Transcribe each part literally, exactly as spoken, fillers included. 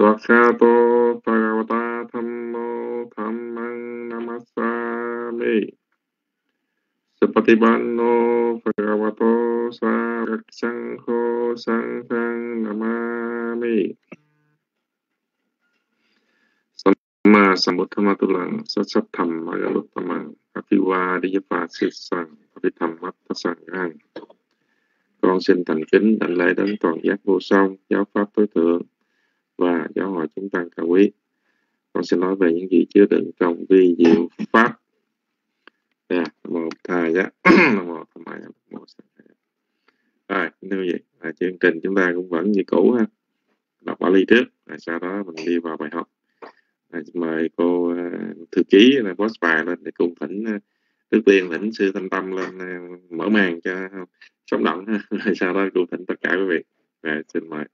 Swakhato Bhagavata Thammo Dhammang Namassami. Supatipanno Bhagavato Sangho Sanghang Namami. Samma Sambuddhamatulang Satsattham Magaluttamang Apiwa Diyapa Sissang Apitham Mattasangang. Con xin thành kính đảnh lễ đến toàn giác vô song, giáo pháp tối thượng và giáo hội chúng tăng cao quý. Con xin nói về những gì chứa đựng trong vi diệu pháp. Yeah, một thầy giá, một thầy một rồi, như vậy là chương trình chúng ta cũng vẫn như cũ ha, đọc Bali trước, rồi sau đó mình đi vào bài học. Rồi, mời cô uh, thư ký là boss bài lên để cùng thỉnh uh, trước tiên thỉnh sư Thanh Tâm lên uh, mở màn cho uh, sống động ha, rồi sau đó cùng thỉnh tất cả quý vị. Rồi, xin mời.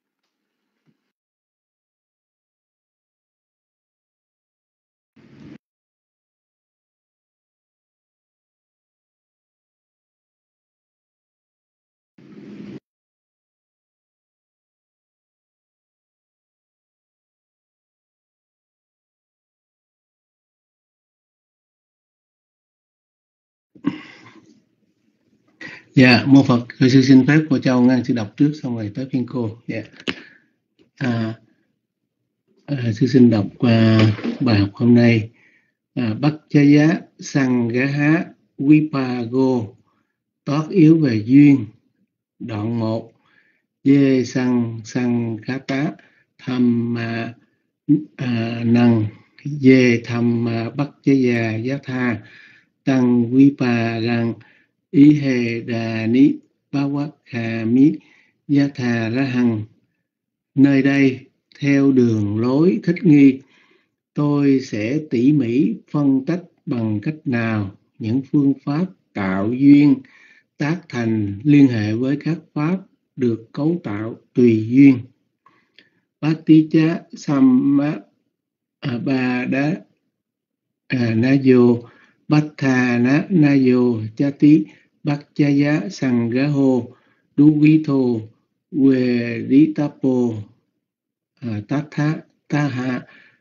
Dạ, mô Phật, thưa sư xin phép cô Châu ngang sư đọc trước xong rồi tới phiên cô. Dạ. À, à, sư xin đọc à, bài học hôm nay. À, Bhaccaya Sangha Vipago, tót yếu về duyên. Đoạn một. Dê sang sang khá tá tham à, à, năng dê tham à, Bhaccaya giá tha tăng Vipagang ý hề đà ní bá quát khà mí giá thà ra hằng. Nơi đây theo đường lối thích nghi, tôi sẽ tỉ mỉ phân tách bằng cách nào những phương pháp tạo duyên tác thành liên hệ với các pháp được cấu tạo tùy duyên. Paticca Samma Ba Đá Nayo Bhatthana Nayo Chati Bhaccaya Sanghaho Duvitho Veditapo Tatha Taha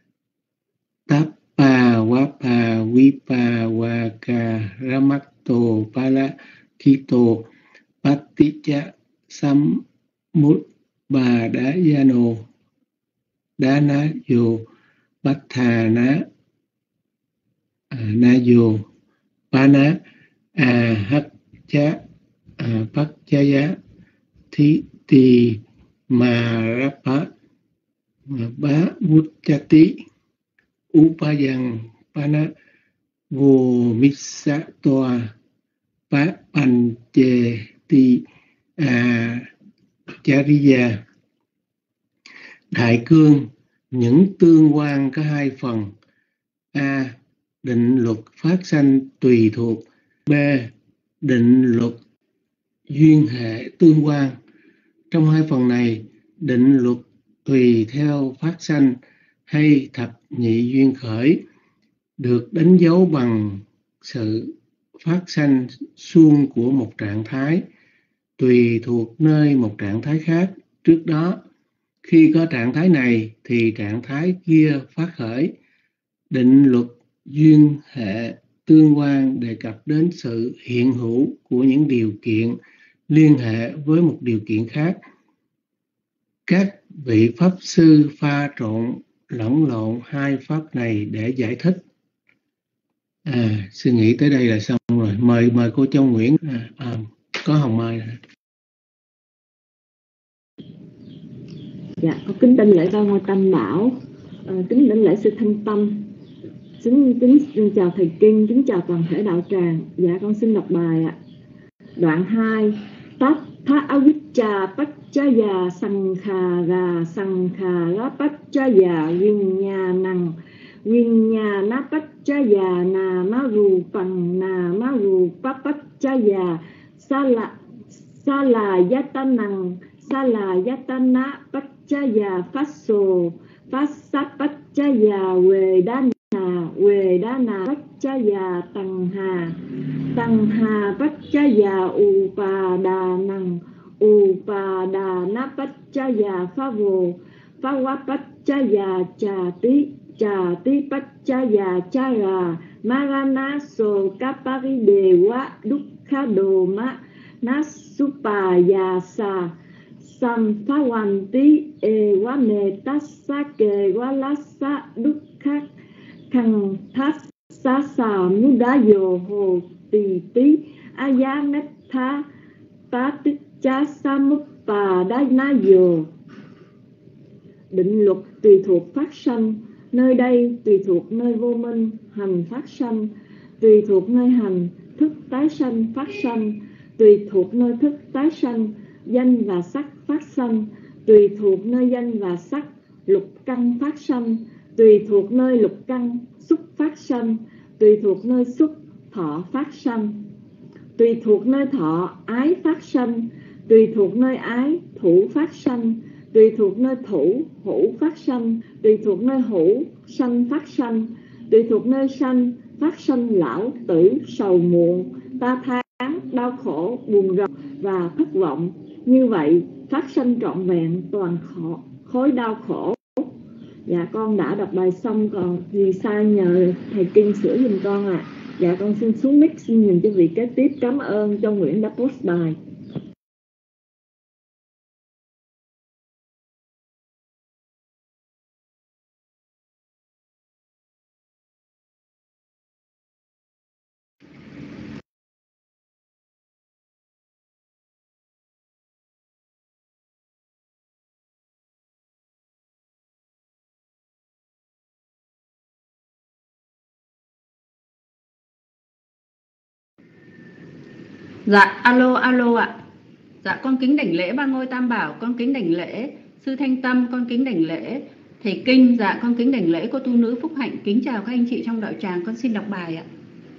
Tappa Vapa Vipa Vaka Ramatto Pala Kito Paticca Sammut Bà Đá Yano Đana Yo Bhatthana Nayo Pana A Hắc Chá Bhaccaya Thi Tì Marapa Bá Muccati Upayang Pana Vô Missa Toa Bá Panche Ti A Chariya. Đại cương, những tương quan có hai phần. A. Định luật phát sanh tùy thuộc. B. Định luật duyên hệ tương quan. Trong hai phần này, định luật tùy theo phát sanh hay thập nhị duyên khởi được đánh dấu bằng sự phát sanh suông của một trạng thái tùy thuộc nơi một trạng thái khác trước đó. Khi có trạng thái này thì trạng thái kia phát khởi. Định luật duyên hệ tương quan đề cập đến sự hiện hữu của những điều kiện liên hệ với một điều kiện khác. Các vị pháp sư pha trộn lẫn lộn hai pháp này để giải thích. À, suy nghĩ tới đây là xong rồi. Mời mời cô Châu Nguyễn. À, à, có Hồng Mai. Dạ, con kính đảnh lễ Ba Ngôi Tam Bảo, à, kính đảnh lễ sư Thanh Tâm, kính, kính, kính chào thầy Kinh, kính chào toàn thể đạo tràng. Dạ, con xin đọc bài ạ. Đoạn hai. Tát tha avicca paccaya sankhara sankhara paccaya vinnyanang vinnyana paccaya namarupan namarupa paccaya sala salayatanang salayatana paccaya phasso phassa paccaya vedana vedana paccaya tanha tanha paccaya upadanang upadana paccaya phavo Phawapachaya Chati Chati Pachaya Chara Maranaso Kaparidewa Dukkadoma Nasupayasa Samphawanti Ewametasake Walasa Dukkha Khang Thassa Mudayo Hồ Tỳ Tí Ayametha Paticha Samuppadanayo. Định luật tùy thuộc phát sanh, nơi đây tùy thuộc nơi vô minh hành phát sanh, tùy thuộc nơi hành thức tái sanh phát sanh, tùy thuộc nơi thức tái sanh danh và sắc phát sanh, tùy thuộc nơi danh và sắc lục căn phát sanh, tùy thuộc nơi lục căn xúc phát sanh, tùy thuộc nơi xúc thọ phát sanh, tùy thuộc nơi thọ ái phát sanh, tùy thuộc nơi ái thủ phát sanh, tùy thuộc nơi thủ hữu phát sanh, tùy thuộc nơi hữu sanh phát sanh, tùy thuộc nơi sanh phát sanh lão tử sầu muộn ta tháng đau khổ buồn rầu và thất vọng. Như vậy phát sanh trọn vẹn toàn khổ, khối đau khổ. Dạ con đã đọc bài xong, còn gì sai nhờ thầy Kinh sửa giùm con ạ. À. Dạ con xin xuống mic, xin nhìn cho vị kế tiếp. Cảm ơn Châu Nguyễn đã post bài. Dạ, alo, alo ạ. Dạ, con kính đảnh lễ Ba Ngôi Tam Bảo, con kính đảnh lễ Sư Thanh Tâm, con kính đảnh lễ Thầy Kinh, dạ, con kính đảnh lễ cô tu nữ Phúc Hạnh. Kính chào các anh chị trong đạo tràng, con xin đọc bài ạ.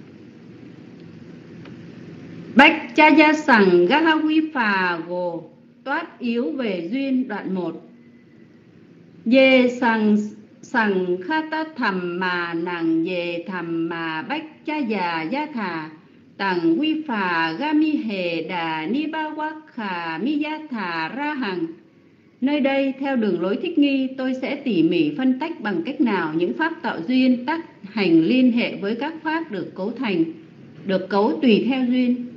Bách cha gia sằng ga ha quy phà gồ toát yếu về duyên đoạn một. Dê sằng sằng kha ta thầm mà nàng dê thầm mà bách cha già gia thà tằng quy phà ga mi hề đà ni ba wắc khà mi gia thà ra hằng. Nơi đây theo đường lối thích nghi, tôi sẽ tỉ mỉ phân tách bằng cách nào những pháp tạo duyên tác hành liên hệ với các pháp được cấu thành, được cấu tùy theo duyên.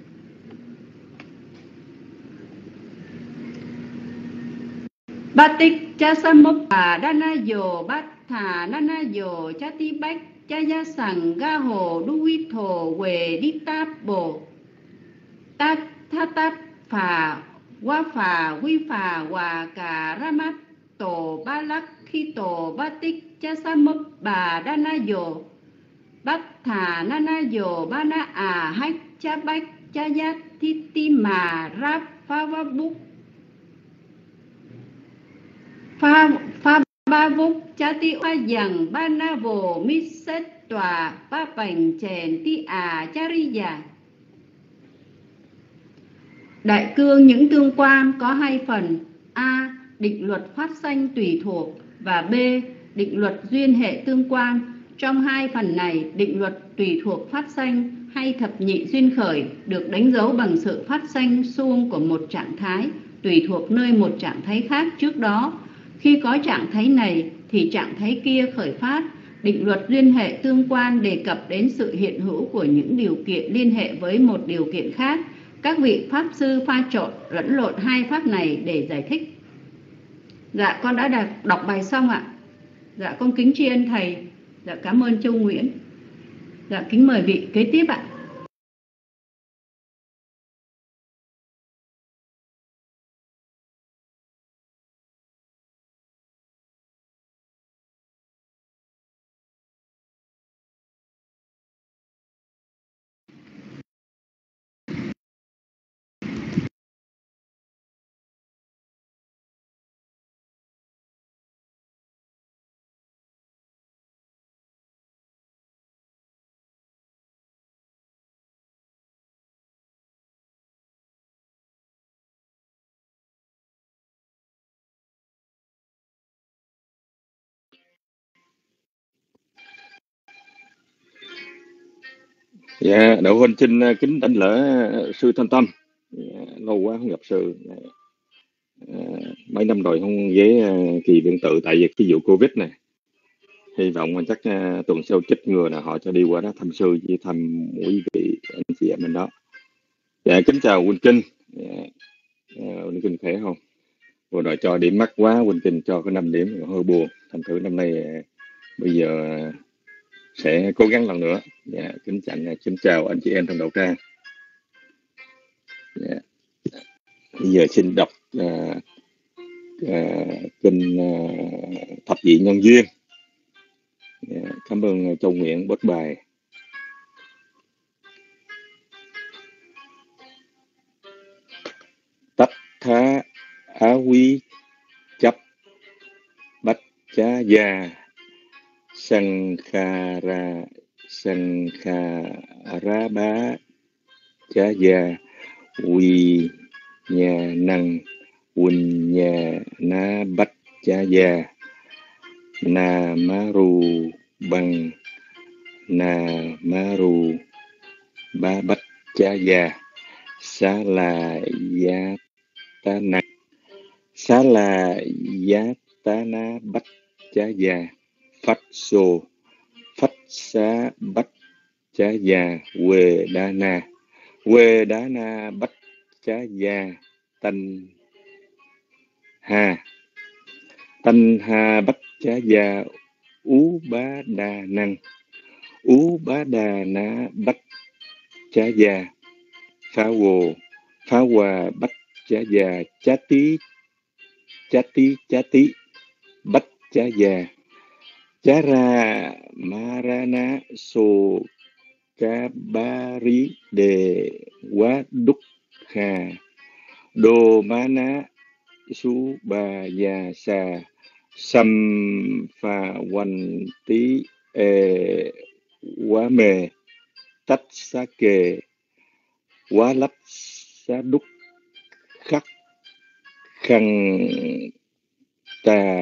Batik cha samoppa danayo bhatha nanayo chati bách cha gia sằng ga hồ đu vi thổ quề đi táp bồ tát tha tát phà qua phà quy phà hòa cà ramat tổ ba lắc khi tổ batik cha samoppa danayo bhatha nanayo bana à hách cha bách cha gia titi mà rap pha va búc pha pha ba vúc cha ti oa dằng ba na vồ mi xét tòa ba bành chèn ti à cha ri già. Đại cương những tương quan có hai phần: A. Định luật phát sanh tùy thuộc, và B. Định luật duyên hệ tương quan. Trong hai phần này, định luật tùy thuộc phát sanh hay thập nhị duyên khởi được đánh dấu bằng sự phát sanh suông của một trạng thái tùy thuộc nơi một trạng thái khác trước đó. Khi có trạng thái này thì trạng thái kia khởi phát. Định luật duyên hệ tương quan đề cập đến sự hiện hữu của những điều kiện liên hệ với một điều kiện khác. Các vị pháp sư pha trộn lẫn lộn hai pháp này để giải thích. Dạ, con đã đọc bài xong ạ. Dạ, con kính tri ân thầy. Dạ, cảm ơn Châu Nguyễn. Dạ, kính mời vị kế tiếp ạ. Dạ, Đạo Huynh xin kính đảnh lễ Sư Thanh Tâm. Dạ, lâu quá không gặp Sư. À, mấy năm rồi không ghé à, kỳ điện tự tại vì cái vụ Covid này. Hy vọng mà chắc à, tuần sau chích ngừa là họ cho đi qua đó thăm sư với thăm quý vị anh chị em bên đó. Dạ kính chào Quỳnh Kinh. Dạ, à, Quỳnh Kinh khỏe không? Vừa rồi cho điểm mắc quá, Quỳnh Kinh cho có năm điểm hơi buồn. Thành thử năm nay à, bây giờ à, sẽ cố gắng lần nữa. Dạ kính chào kính chào anh chị em trong đầu trang. Dạ. Bây giờ xin đọc à, à, kinh à, thập vị nhân duyên. Dạ, cảm ơn Châu Nguyện bớt bài. Tách thá á quý chấp bách chá gia sang kha ra sang kha ra bá chá gia quy nhà năng quỳnh nhà na bách chá gia na má ru bằng na má ru ba bách chá gia xá là gia ta na xá là gia ta na bách chá gia phách xô phách xá bách chá gia quê đa na quê đá na bách chá gia tanh ha tanh ha bách chá gia ú bá đa năng ú bá đà na bách chá gia phá hồ phá hòa bách chá gia chá tí chá tí chá tí bách chá gia chá ra ma ra na sô ca ba rí đề quá đúc hà đô má ná su ba gia sa sam pha quanh tí e quá mê tách xá kê quá lấp xá đúc khắc khăn tà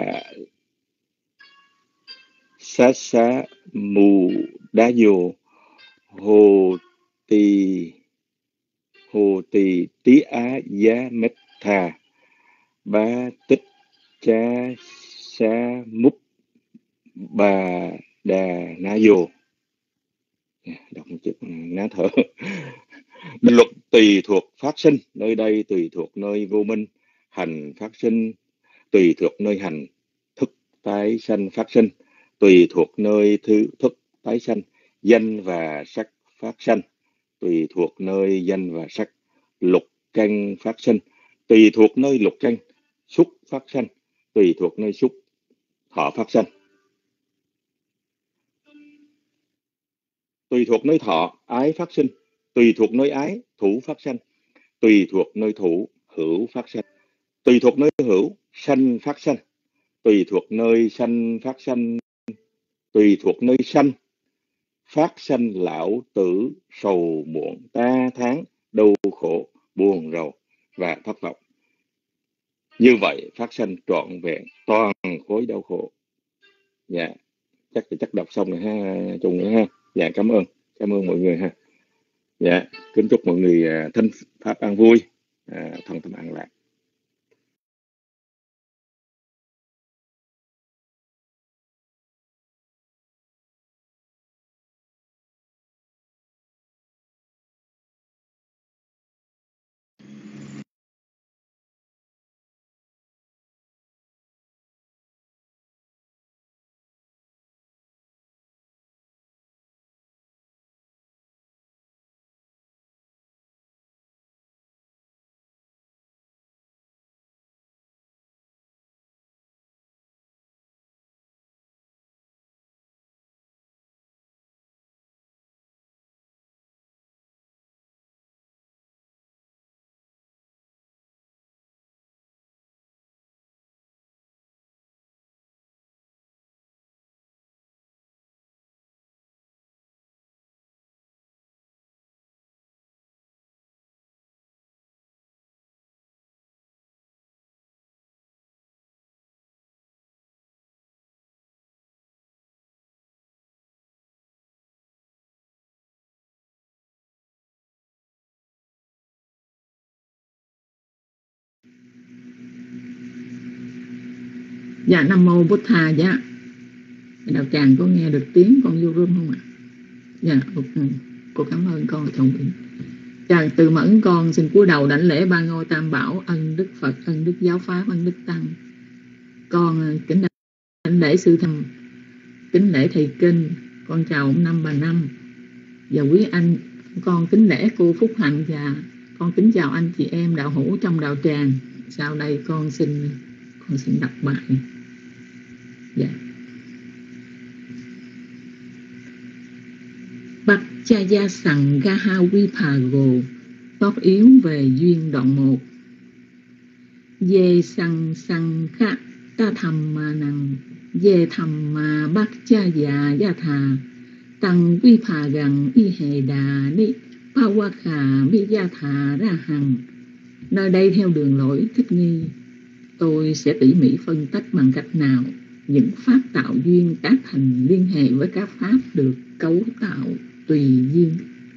xá xá mù đá vô hồ tì hồ tì tí á giá mét thà ba tích chá xá múc bà đà ná vô. Đọc một chút ná thở. Định luật tùy thuộc phát sinh, nơi đây tùy thuộc nơi vô minh, hành phát sinh tùy thuộc nơi hành, thức tái sanh phát sinh tùy thuộc nơi thứ thức tái sanh, danh và sắc phát sanh tùy thuộc nơi danh và sắc, lục căn phát sinh tùy thuộc nơi lục căn, xúc phát sanh tùy thuộc nơi xúc, thọ phát sanh tùy thuộc nơi thọ, ái phát sinh tùy thuộc nơi ái, thủ phát sanh tùy thuộc nơi thủ, hữu phát sanh tùy thuộc nơi hữu, sanh phát sanh tùy thuộc nơi sanh phát sanh tùy thuộc nơi sanh phát sanh lão tử sầu muộn ta tháng đau khổ buồn rầu và thất vọng. Như vậy phát sanh trọn vẹn toàn khối đau khổ. Dạ chắc chắc đọc xong rồi ha Trung nữa ha. Dạ cảm ơn cảm ơn mọi người ha. Dạ kính chúc mọi người à, thính pháp an vui, à, thân tâm an lạc. Dạ Nam Mô Bút Tha. Dạ đạo tràng có nghe được tiếng con vô room không ạ? Dạ cô cảm ơn con trọng nguyện. Dạ từ mẫn con xin cúi đầu đảnh lễ ba ngôi tam bảo, ân đức Phật, ân đức giáo pháp, ân đức tăng. Con kính đảnh lễ sư thầm, kính lễ thầy kinh, con chào ông Năm bà Năm và quý anh. Con kính lễ cô Phúc Hạnh và con kính chào anh chị em đạo hữu trong đạo tràng. Sau đây con xin con xin đọc bài. Dạ. Bạch cha gia sằng gaha vipago, tốt yếu về duyên đoạn một. Về sằng sằng khá ta thầm mà năng, về thầm mà bác cha già gia thà, tăng vipa gần y hề đà ni pawa khà mi gia thà ra hằng. Nơi đây theo đường lối thích nghi, tôi sẽ tỉ mỉ phân tích bằng cách nào những pháp tạo duyên tác thành liên hệ với các pháp được cấu tạo tùy duyên.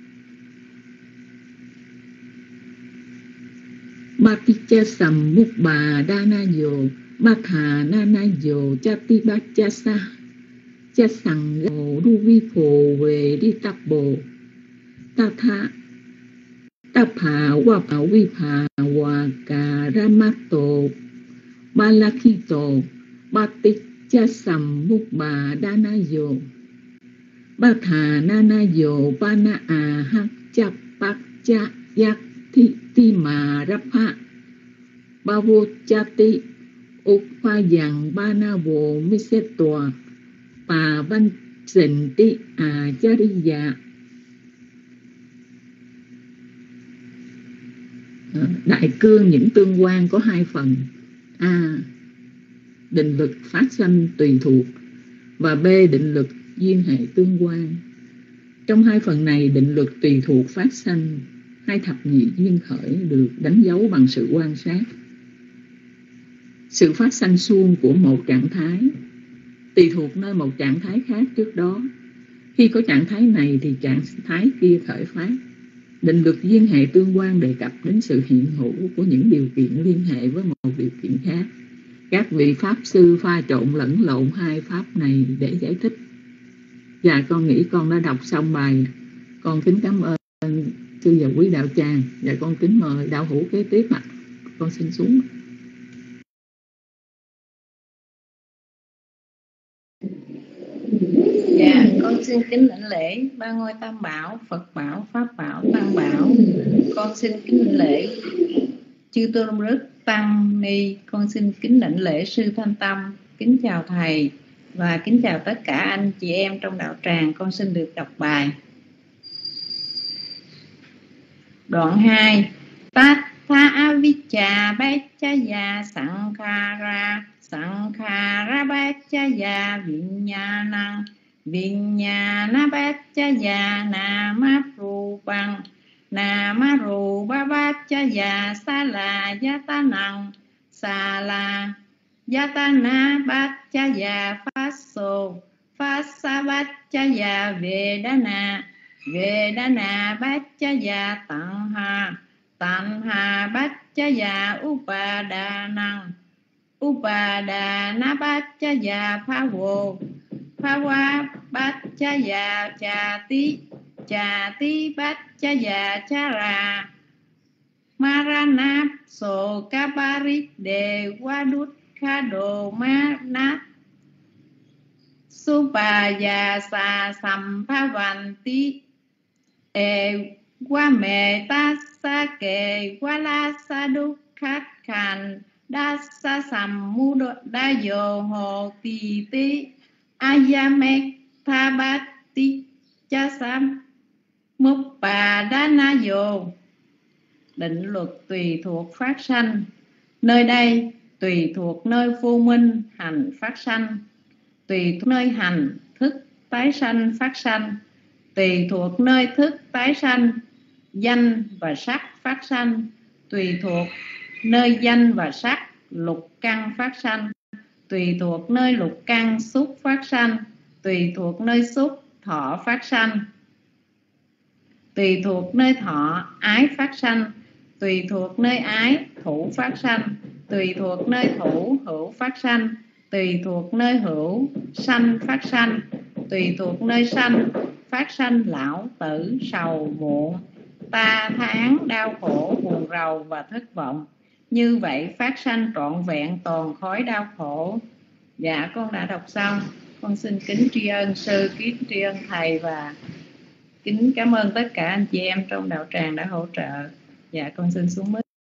Baticca Sammubba Danayo Bhatha Nanayo Chati Bachasa Chasangho Duvipo về đi tập bồ Tatha Tapha Wapa Vipa Waka Ramato Balakito Baticca Sammubba Danayo Bhatha Nanayo Pana A Hakcha Pakcha Yak Thi Ti Mà Rapha Bavochati Upayang Banavo Misetwa Pa Văn Sịnh Ti A Chariya. Đại cương những tương quan có hai phần: A. Định lực phát sanh tùy thuộc, và B. Định lực duyên hệ tương quan. Trong hai phần này, định lực tùy thuộc phát sanh, hai thập nhị duyên khởi được đánh dấu bằng sự quan sát. Sự phát sanh suông của một trạng thái tùy thuộc nơi một trạng thái khác trước đó. Khi có trạng thái này thì trạng thái kia khởi phát. Định lực duyên hệ tương quan đề cập đến sự hiện hữu của những điều kiện liên hệ với một điều kiện khác. Các vị pháp sư pha trộn lẫn lộn hai pháp này để giải thích. Dạ con nghĩ con đã đọc xong bài. Con kính cảm ơn sư và quý đạo tràng. Và con kính mời đạo hữu kế tiếp ạ. Con xin xuống. Dạ con xin kính lãnh lễ ba ngôi tam bảo, Phật bảo, Pháp bảo, Tăng bảo. Con xin kính lãnh lễ chư tôn đức tăng ni. Con xin kính lãnh lễ sư Thanh Tâm. Kính chào thầy và kính chào tất cả anh chị em trong đạo tràng. Con xin được đọc bài. Đoạn hai. Tatha avicca bacchaya sankhara sankhara bacchaya vinyanang vinyana bacchaya namarupang namarupa bacchaya sala yatanang sala yatana bacchaya phaso phasa bacchaya vedana vedana bacchaya tanha tanha bacchaya upadanang upadana bacchaya phavo phava bacchaya chati chati bacchaya chara marana so kaparit de wadut khado manat supaya sa samphavanti e qua mẹ ta sa kề qua la sa đúc khát khàn đa sa sầm mu đa dồ hồ tì tí ayamek tha bát tí cha sam mục bà đa na dồ. Định luật tùy thuộc phát sanh. Nơi đây tùy thuộc nơi vô minh hành phát sanh, tùy thuộc nơi hành thức tái sanh phát sanh, tùy thuộc nơi thức tái sanh danh và sắc phát sanh, tùy thuộc nơi danh và sắc lục căn phát sanh, tùy thuộc nơi lục căn xúc phát sanh, tùy thuộc nơi xúc thọ phát sanh, tùy thuộc nơi thọ ái phát sanh, tùy thuộc nơi ái thủ phát sanh, tùy thuộc nơi thủ hữu phát sanh, tùy thuộc nơi hữu sanh phát sanh, tùy thuộc nơi sanh phát sanh lão tử sầu muộn, ta tháng đau khổ buồn rầu và thất vọng. Như vậy phát sanh trọn vẹn toàn khối đau khổ. Dạ con đã đọc xong. Con xin kính tri ân sư, kính tri ân thầy và kính cảm ơn tất cả anh chị em trong đạo tràng đã hỗ trợ. Dạ con xin xuống mic.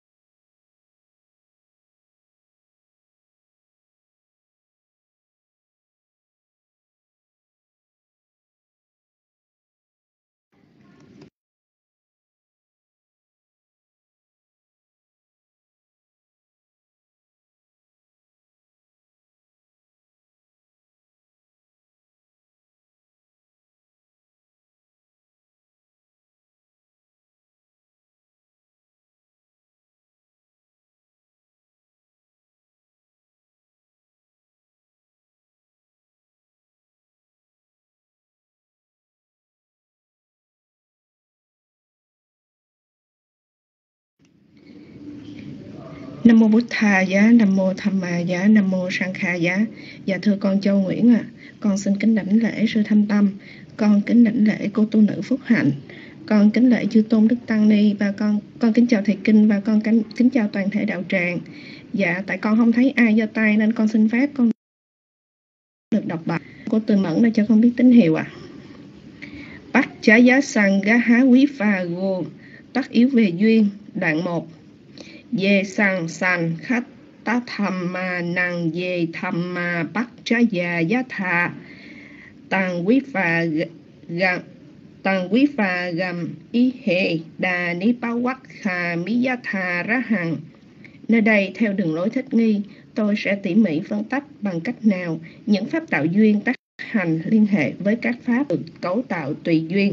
Nam mô Bụt Thà giá, Nam mô Tham Ma giá, Nam mô Sang Kha giá. Dạ thưa con Châu Nguyễn ạ, à, con xin kính đảnh lễ sư Thanh Tâm, con kính đảnh lễ cô tu nữ Phúc Hạnh, con kính lễ chư tôn đức tăng ni và con con kính chào thầy kinh và con kính, kính chào toàn thể đạo tràng. Dạ tại con không thấy ai giơ tay nên con xin phép con được đọc bài. Cô Từ Mẫn đã cho con biết tín hiệu ạ. À. Bắt chá giá sang gá há quý pha gô, tắc yếu về duyên, đoạn một. Về sang sanh khách ta tham ma năng về tham ma bắt chá già giá thà tăng quý pha gam tăng quý pha gam ý hệ đà ní bao quắc khà mí giá thà ra hằng. Nơi đây theo đường lối thích nghi, tôi sẽ tỉ mỉ phân tách bằng cách nào những pháp tạo duyên tác hành liên hệ với các pháp được cấu tạo tùy duyên.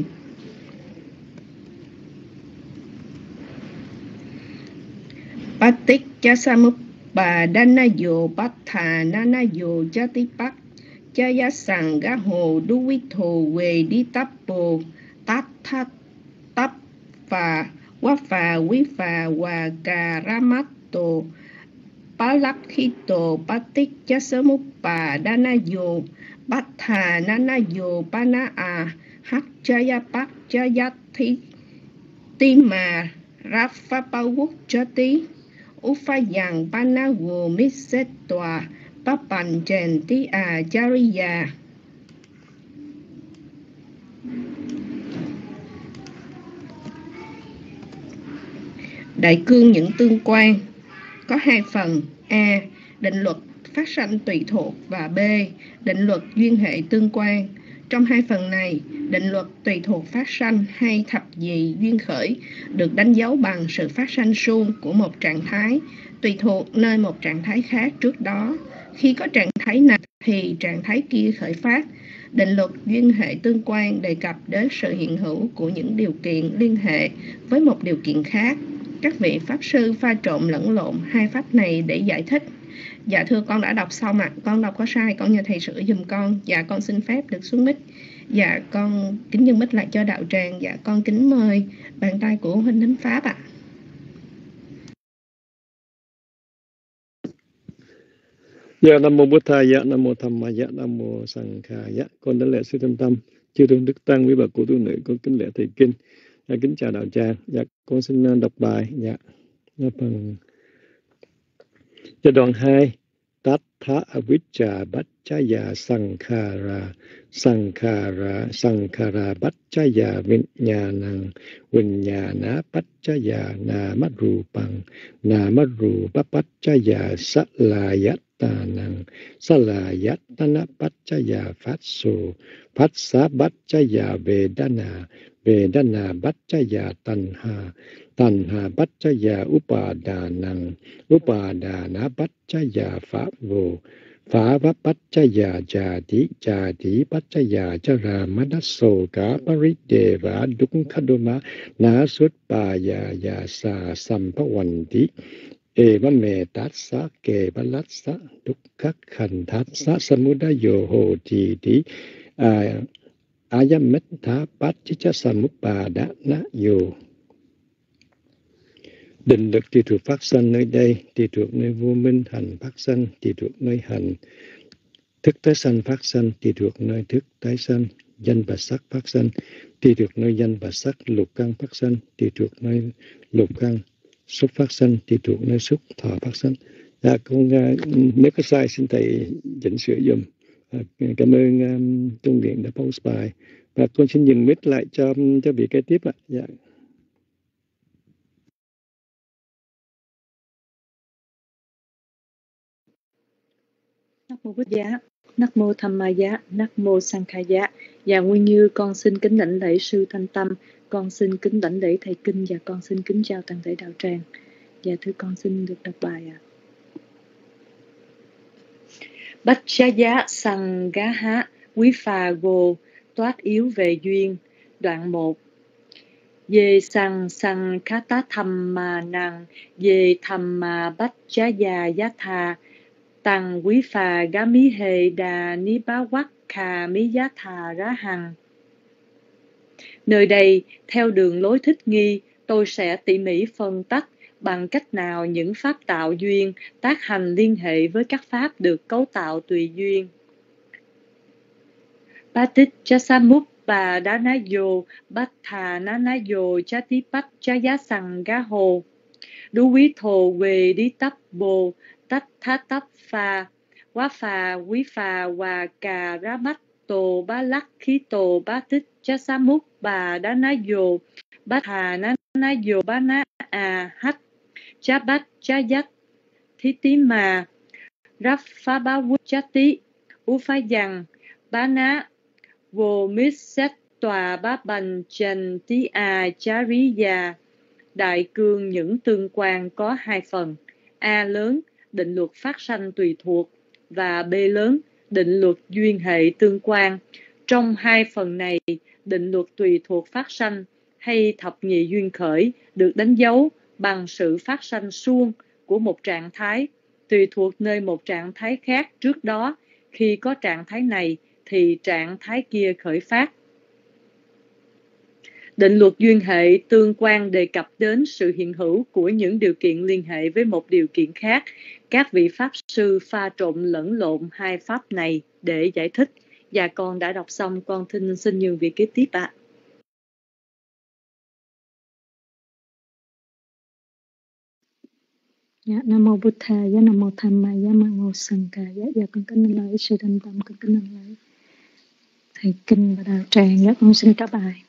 Patik Chasamuppadanayo Pathananayo Jatipak Chayasang Gaho Duwitho We Ditapo Tatha Tap Và Wafa Wifa Wa Karamato Palakito Patik Chasamuppadanayo Pathananayo Panaa Hak Chayapak Chayathi Tima Rafapawuk Chati Ufayang Panago Misetwa Papan Chenti A Jariya. Đại cương những tương quan có hai phần: A. Định luật phát sanh tùy thuộc và B. Định luật duyên hệ tương quan. Trong hai phần này, định luật tùy thuộc phát sanh hay thập dị duyên khởi được đánh dấu bằng sự phát sanh suông của một trạng thái tùy thuộc nơi một trạng thái khác trước đó. Khi có trạng thái này thì trạng thái kia khởi phát. Định luật duyên hệ tương quan đề cập đến sự hiện hữu của những điều kiện liên hệ với một điều kiện khác. Các vị pháp sư pha trộn lẫn lộn hai pháp này để giải thích. Dạ thưa con đã đọc xong ạ. À. Con đọc có sai con nhờ thầy sửa giùm con. Dạ con xin phép được xuống mic. Dạ con kính dâng mic lại cho đạo tràng. Dạ con kính mời bàn tay của huynh Thánh Pháp ạ. À. Dạ Nam mô Bụt Thà dạ, Nam mô Tham Ma dạ, Nam mô Sang Kha dạ. Con đảnh lễ sư Thanh Tâm, chư tôn đức tăng, quý bà cụ tu nữ, con kính lễ thầy kinh. Dạ kính chào đạo tràng. Dạ con xin đọc bài. Dạ. Dạ phần Dạ đoạn hai. Tát tha avicca bacchaya sankhara sankhara sankhara bacchaya vinyanang vinyana bacchaya namarupang namarupa bacchaya salayatanang salayatana bacchaya phatso phatsa bacchaya vedana vedana bacchaya tanha tanha bacchaya upadanang upadana bacchaya pháp vô phá vá bacchaya jati jati bacchaya chara madasso cả parideva dukkhadoma na sutpaya yasa sampavanti eva me tatsa ke balatsa dukkha khantatsa samudayo hoti ti ayametha patchicha samuppadana yo. Định lực tùy thuộc phát sanh nơi đây, tùy thuộc nơi vô minh hành phát sanh, tùy thuộc nơi hành, Thức tái sanh phát sanh tùy thuộc nơi thức tái sanh, danh và sắc phát sanh tùy thuộc nơi danh và sắc, lục căn phát sanh tùy thuộc nơi lục căn, xúc phát sanh tùy thuộc nơi xúc, thọ phát sanh. Dạ, con uh, nếu có sai xin thầy chỉnh sửa dùm. Uh, cảm ơn um, Trung Viện đã post bài và con xin dừng mic lại cho cho vị kế tiếp ạ. Dạ. Nam mô Bụt Giá, Nam mô Tham Ma Giá, Nam mô Sang Kha Giá. Và nguyên như con xin kính đảnh lễ sư Thanh Tâm, con xin kính đảnh lễ thầy kinh và con xin kính chào toàn thể đạo tràng. Và thưa con xin được đọc bài ạ. À. Bách Chá Giá Sang Gá Há Quý Phà Gô Toát Yếu Về Duyên. Đoạn một. Dê sang sang khá tá thầm mà nàng, dê thầm mà bách chá già giá thà, tăng quý phà gá mí hề đà ní bá quắc khà mí giá thà rá hằng. Nơi đây, theo đường lối thích nghi, tôi sẽ tỉ mỉ phân tách bằng cách nào những pháp tạo duyên tác hành liên hệ với các pháp được cấu tạo tùy duyên. Patit chasamuk bà đá ná dô, bát thà ná ná dô, chá tí bách chá giá sằng gá hồ. Đú quý thồ quê đi tắp bồ, tách thá tắp pha, quá phà, quý phà, hòa cà rá mắt tổ bá lắc khí tổ bá tích chá xá múc bà đá ná dô, bát thà ná ná dô bá ná à hách, chá bách chá dắt, thí tí mà, rắp phá bá vút chá tí, ú phá dằng, bá ná, vô mít xét tòa bá bành chành tí à chá rí già. Đại cương những tương quan có hai phần. A lớn, định luật phát sanh tùy thuộc, và B lớn, định luật duyên hệ tương quan. Trong hai phần này, định luật tùy thuộc phát sanh hay thập nhị duyên khởi được đánh dấu bằng sự phát sanh suông của một trạng thái, tùy thuộc nơi một trạng thái khác trước đó. Khi có trạng thái này, thì trạng thái kia khởi phát. Định luật duyên hệ tương quan đề cập đến sự hiện hữu của những điều kiện liên hệ với một điều kiện khác. Các vị Pháp sư pha trộn lẫn lộn hai Pháp này để giải thích. Và con đã đọc xong, con xin, xin nhường việc kế tiếp ạ. À. Dạ, Nam mô Bụt Thà, Giá Nam mô Tham Ma, Giá Nam mô Sang Kha Giá. Dạ, con kính lễ sư Thanh Tâm, con kính lễ thầy kinh và đạo tràng. Dạ, con xin trả bài.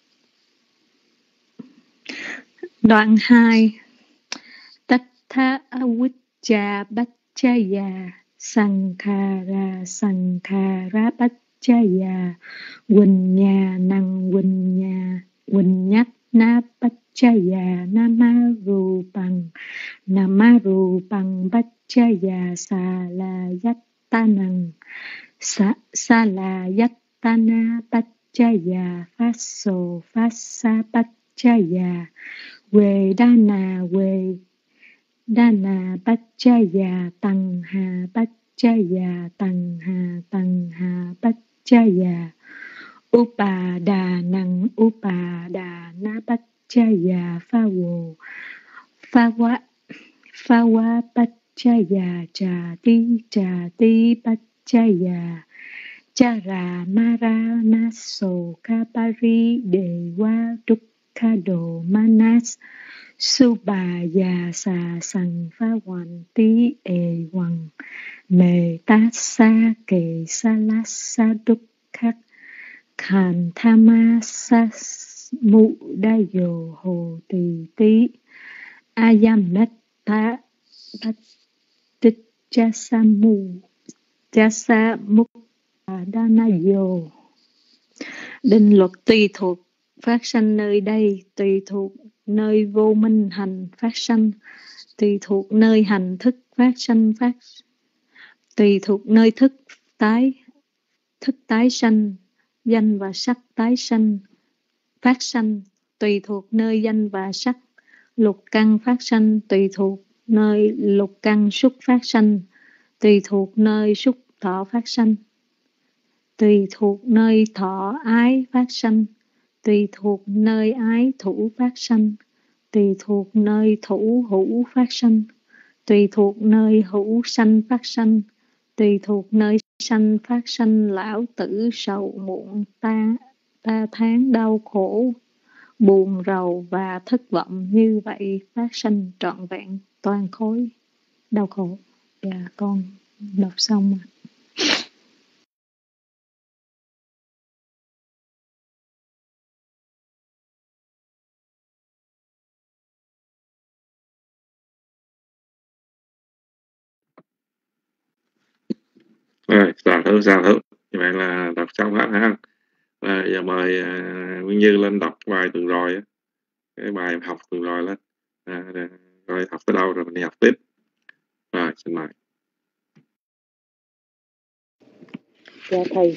Đoạn hai. Tát tha avicca bacchaya sankhara sankhara bacchaya vinya năng vinya vinyat na bacchaya namarupang namarupang bacchaya salayatanang sa salayatana bacchaya phaso phasa bacchaya Vedana Vedana Bacchaya Tăng Hà Bacchaya Tăng Hà Tăng Hà Bacchaya Upadana Upadana Bacchaya Phawo Phawa Phawa Bacchaya Chati Chati Bacchaya Chara Mara Naso Kapari Dewa Dukkado Manas Subaya Sa Sang Pha Hoàn Tí E Hoàng Mê Tát Sa Kê Sa La Sa Đúc Khắc Khàn Tha Ma Sa Mụ Đa Dồ Hồ Tỳ Tí Ayam Nát Tha Tát Tích Cha Sa Mù Cha Sa Mục Đa Na Dồ. Định luật tùy thuộc phát sanh nơi đây, tùy thuộc nơi vô minh hành phát sanh, tùy thuộc nơi hành thức phát sanh phát, tùy thuộc nơi thức tái thức tái sanh, danh và sắc tái sanh phát sanh, tùy thuộc nơi danh và sắc, lục căn phát sanh, tùy thuộc nơi lục căn xúc phát sanh, tùy thuộc nơi xúc thọ phát sanh, tùy thuộc nơi thọ ái phát sanh, tùy thuộc nơi ái thủ phát sanh, tùy thuộc nơi thủ hữu phát sanh, tùy thuộc nơi hữu sanh phát sanh, tùy thuộc nơi sanh phát sanh lão tử sầu muộn ta ta tháng đau khổ buồn rầu và thất vọng, như vậy phát sanh trọn vẹn toàn khối đau khổ. Dạ con đọc xong rồi. Rồi, xả thử, xả thử. Như vậy là đọc xong hết ha. À, giờ mời uh, Nguyên Như lên đọc bài tuần rồi á. Cái bài học tuần rồi lên. À, rồi học tới đâu rồi mình đi học tiếp. Rồi, xin mời. Dạ thầy.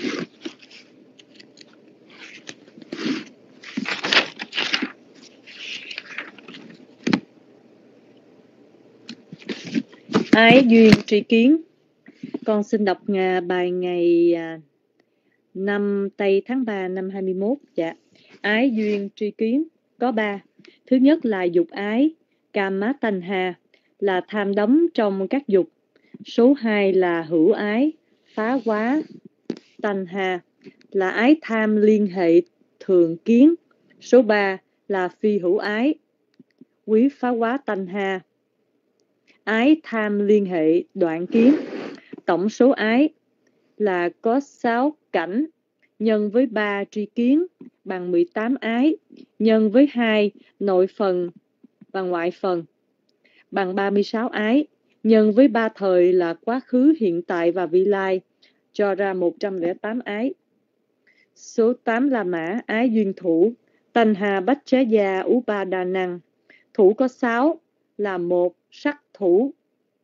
Ái duyên tri kiến. Con xin đọc ngà bài ngày à, năm Tây tháng ba năm hai mươi mốt. Dạ. Ái duyên tri kiến có ba. Thứ nhất là dục ái, Kama Tanha, là tham đắm trong các dục. Số hai là hữu ái, Phá quá Tanha, là ái tham liên hệ thường kiến. Số ba là phi hữu ái, Quý phá quá Tanha, ái tham liên hệ đoạn kiến. Tổng số ái là có sáu cảnh, nhân với ba tri kiến bằng mười tám ái, nhân với hai nội phần và ngoại phần bằng ba mươi sáu ái, nhân với ba thời là quá khứ, hiện tại và vị lai, cho ra một trăm lẻ tám ái. Số tám là mã, ái duyên thủ, Tanha Bachchaya Upadanang. Thủ có sáu là một sắc thủ,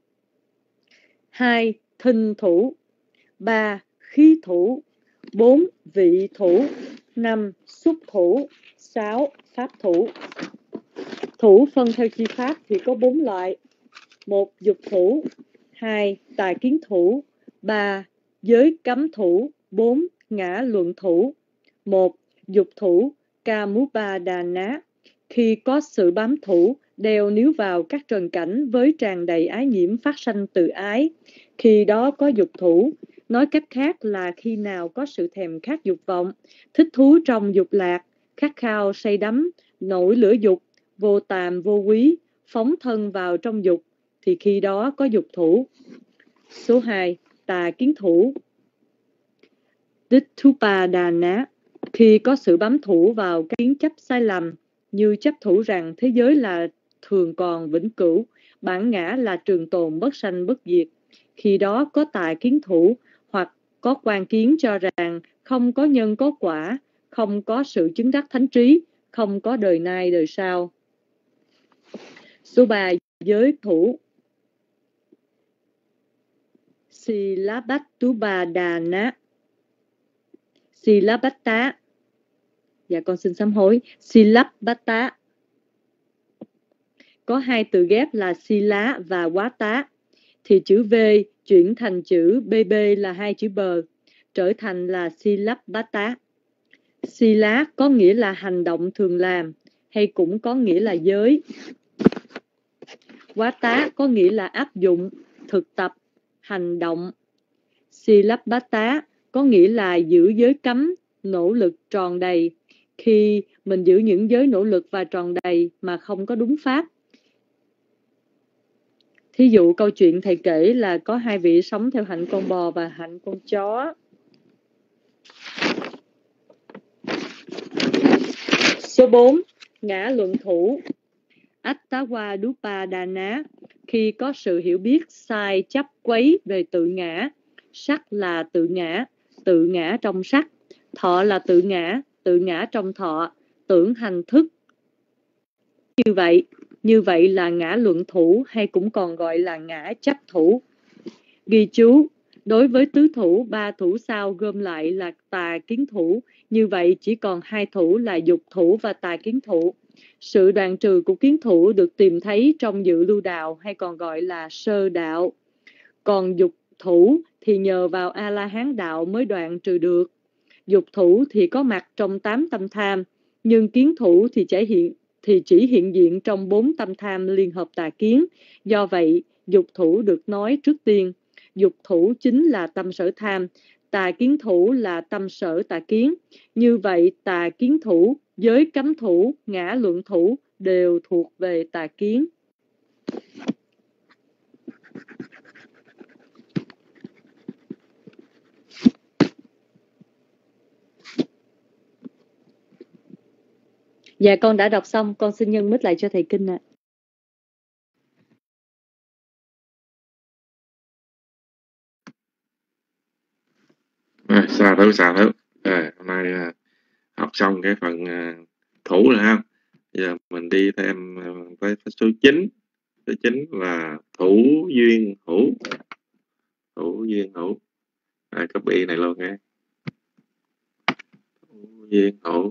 hai thinh thủ, ba khí thủ, bốn vị thủ, năm xúc thủ, sáu pháp thủ. Thủ phân theo chi pháp thì có bốn loại: một dục thủ, hai tà kiến thủ, ba giới cấm thủ, bốn ngã luận thủ. Một dục thủ Kamupadana, khi có sự bám thủ, đeo níu vào các trần cảnh với tràn đầy ái nhiễm phát sanh từ ái, khi đó có dục thủ. Nói cách khác là khi nào có sự thèm khát dục vọng, thích thú trong dục lạc, khát khao say đắm, nổi lửa dục, vô tàm vô quý, phóng thân vào trong dục, thì khi đó có dục thủ. Số hai, tà kiến thủ Ditthupādana, khi có sự bám thủ vào các kiến chấp sai lầm, như chấp thủ rằng thế giới là thường còn vĩnh cửu, bản ngã là trường tồn bất sanh bất diệt, khi đó có tà kiến thủ. Hoặc có quan kiến cho rằng không có nhân có quả, không có sự chứng đắc thánh trí, không có đời nay đời sau. Số ba, giới thủ Silabbatupadana. Silabbata, dạ con xin sám hối, Silabbata có hai từ ghép là Sila và Wata, thì chữ V chuyển thành chữ bê bê là hai chữ bờ, trở thành là Silabbata. Sila có nghĩa là hành động thường làm, hay cũng có nghĩa là giới. Wata có nghĩa là áp dụng, thực tập, hành động. Silabbata có nghĩa là giữ giới cấm, nỗ lực tròn đầy. Khi mình giữ những giới nỗ lực và tròn đầy mà không có đúng pháp. Thí dụ câu chuyện thầy kể là có hai vị sống theo hạnh con bò và hạnh con chó. Số bốn, ngã luận thủ Attavadupadana, khi có sự hiểu biết sai chấp quấy về tự ngã. Sắc là tự ngã, tự ngã trong sắc. Thọ là tự ngã, tự ngã trong thọ, tưởng hành thức. Như vậy, như vậy là ngã luận thủ, hay cũng còn gọi là ngã chấp thủ. Ghi chú, đối với tứ thủ, ba thủ sau gom lại là tà kiến thủ. Như vậy chỉ còn hai thủ là dục thủ và tà kiến thủ. Sự đoạn trừ của kiến thủ được tìm thấy trong dự lưu đạo, hay còn gọi là sơ đạo. Còn dục thủ thì nhờ vào A-la-hán đạo mới đoạn trừ được. Dục thủ thì có mặt trong tám tâm tham, nhưng kiến thủ thì chỉ hiện, thì chỉ hiện diện trong bốn tâm tham liên hợp tà kiến. Do vậy, dục thủ được nói trước tiên. dục thủ chính là tâm sở tham, tà kiến thủ là tâm sở tà kiến. Như vậy tà kiến thủ, giới cấm thủ, ngã luận thủ đều thuộc về tà kiến. Dạ con đã đọc xong, con xin nhân mic lại cho thầy Kinh ạ. À, xa thứ xa thứ à, hôm nay à, học xong cái phần à, thủ rồi ha. Giờ mình đi thêm tới à, số chín. Số chín là thủ duyên hữu. Thủ duyên hữu. À, copy này luôn nghe. Thủ duyên hữu.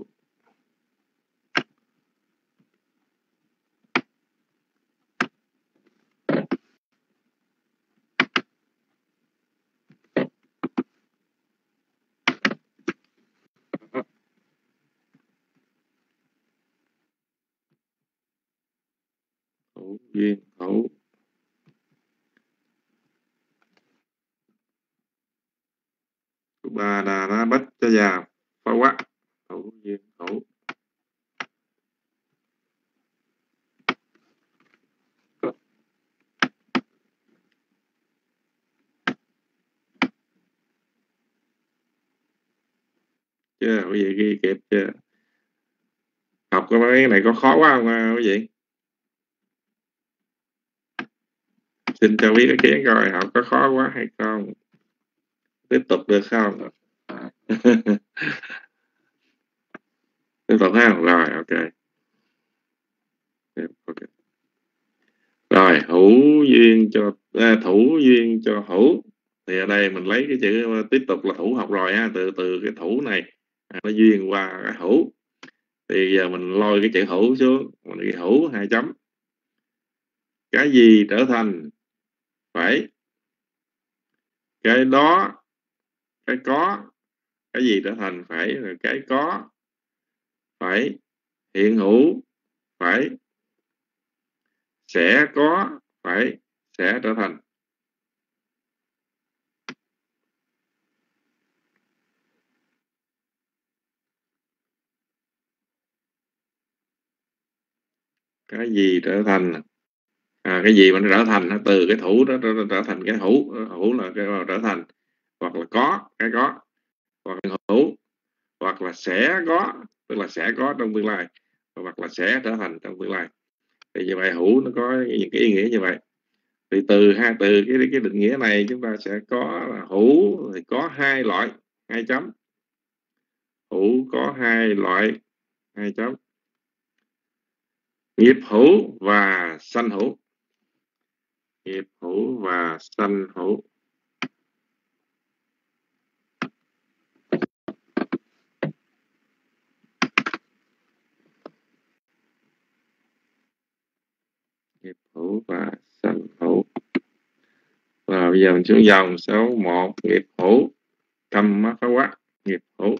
Thủ duyên hữu. Ba đà na bách cho già phá quá. Thủ duyên hữu. Chưa, quý vị ghi kịp chưa? Học cái mấy cái này có khó quá không quý vị? Xin cho biết ý kiến coi học có khó quá hay không? Tiếp tục được không? Tiếp tục ha? Rồi, ok. Okay. Rồi, hữu duyên cho à, thủ duyên cho hữu. Thì ở đây mình lấy cái chữ tiếp tục là thủ học rồi ha, từ từ cái thủ này nó duyên qua cái hữu. Thì giờ mình lôi cái chữ hữu xuống, mình ghi hữu hai chấm. Cái gì trở thành phải cái đó, cái có, cái gì trở thành phải là cái có, phải hiện hữu, phải sẽ có, phải sẽ trở thành. Cái gì trở thành à, cái gì mà nó trở thành nó từ cái thủ đó trở, trở thành cái hữu. Hữu là cái trở thành, hoặc là có cái có, hoặc là hữu, hoặc là sẽ có, tức là sẽ có trong tương lai, hoặc là sẽ trở thành trong tương lai. Thì như vậy hữu nó có những cái ý nghĩa như vậy. Thì từ hai từ cái cái định nghĩa này chúng ta sẽ có là hữu thì có hai loại, hai chấm. Hữu có hai loại, hai chấm. Nghiệp hữu và sanh hữu. Nghiệp hữu và sanh hữu. Nghiệp hữu và sanh hữu. Và bây giờ mình xuống dòng số một, nghiệp hữu. Kamma phá quá, nghiệp hữu.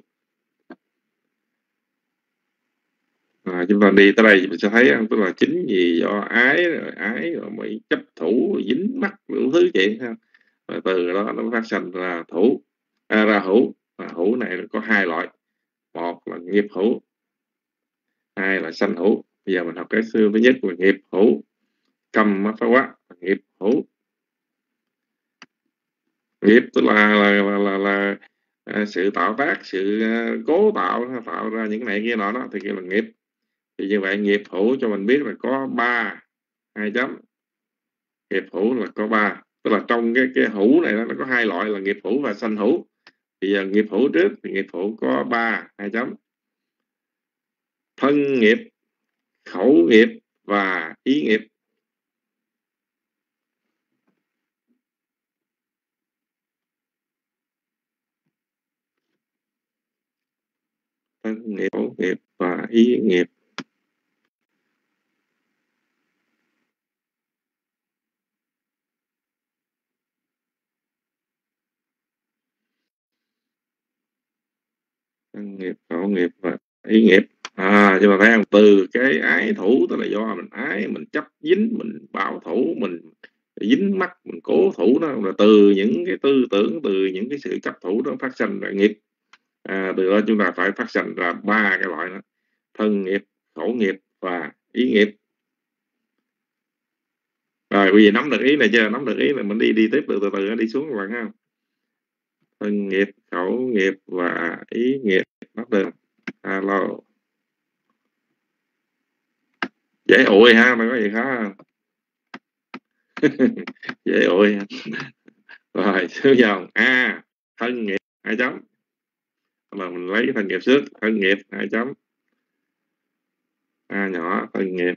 À, chúng ta đi tới đây mình sẽ thấy tức là chính vì do ái rồi ái rồi mới chấp thủ dính mắc đủ thứ chuyện ha, và từ đó nó phát sinh ra thủ à, ra hữu. Và hữu này có hai loại, một là nghiệp hữu, hai là sanh hữu. Bây giờ mình học cái thứ nhất là nghiệp hữu. Kamma phá quá, nghiệp hữu. Nghiệp tức là là, là, là, là, là sự tạo tác, sự cố tạo tạo ra những này kia nọ đó thì kêu là nghiệp. Thì như vậy nghiệp hữu cho mình biết là có ba, hai chấm. Nghiệp hữu là có ba, tức là trong cái cái hữu này nó có hai loại là nghiệp hữu và sanh hữu. Thì giờ nghiệp hữu trước thì nghiệp hữu có ba, hai chấm. Thân nghiệp, khẩu nghiệp và ý nghiệp. Thân nghiệp, khẩu nghiệp và ý nghiệp. Nghiệp, khẩu nghiệp và ý nghiệp. À, nhưng mà thấy không, từ cái ái thủ tức là do mình ái, mình chấp dính, mình bảo thủ, mình dính mắc, mình cố thủ nó, là từ những cái tư tưởng, từ những cái sự chấp thủ đó phát sinh ra nghiệp. À, từ đó chúng ta phải phát sinh ra ba cái loại đó: thân nghiệp, khẩu nghiệp và ý nghiệp. Rồi bây giờ nắm được ý này chưa? Nắm được ý là mình đi đi tiếp từ từ từ đi xuống các bạn ha. Thân nghiệp, khẩu nghiệp và ý nghiệp. Bắt được. Alo. Dễ ủi ha, mà có gì khó. Dễ ủi. Rồi xuống dòng. A, thân nghiệp hai chấm. Mà mình lấy thân nghiệp trước, thân nghiệp hai chấm. A nhỏ, thân nghiệp.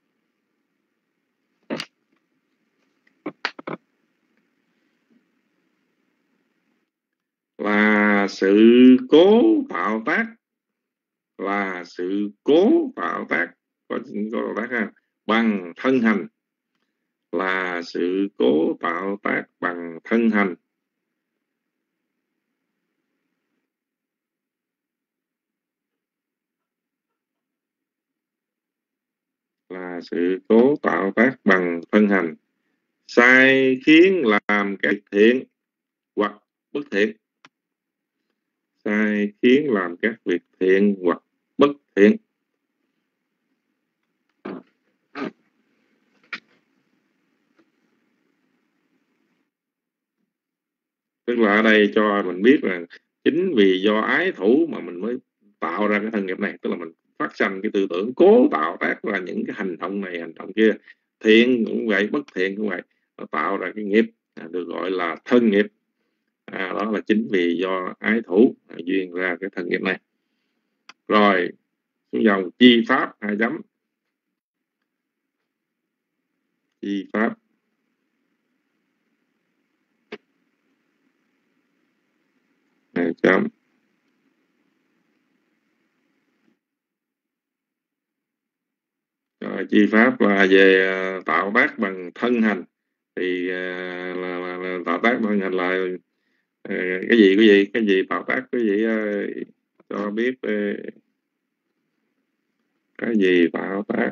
Là sự cố tạo tác, là sự cố tạo tác, có có tạo tác ha, bằng thân hành, là sự cố tạo tác bằng thân hành. Là sự cố tạo tác bằng thân hành, sai khiến làm các thiện hoặc bất thiện. Sai khiến làm các việc thiện hoặc bất thiện. Tức là ở đây cho mình biết là chính vì do ái thủ mà mình mới tạo ra cái thân nghiệp này. Tức là mình phát sinh cái tư tưởng cố tạo tác ra những cái hành động này, hành động kia, thiện cũng vậy, bất thiện cũng vậy, nó tạo ra cái nghiệp à, được gọi là thân nghiệp. À, đó là chính vì do ái thủ à, duyên ra cái thân nghiệp này. Rồi xuống dòng chi pháp hai chấm. Chi pháp hai chấm. Rồi, chi pháp là về uh, tạo tác bằng thân hành. Thì uh, là, là, là tạo tác bằng thân hành là uh, cái gì cái gì cái gì tạo tác cái gì uh, cho biết uh, cái gì tạo tác.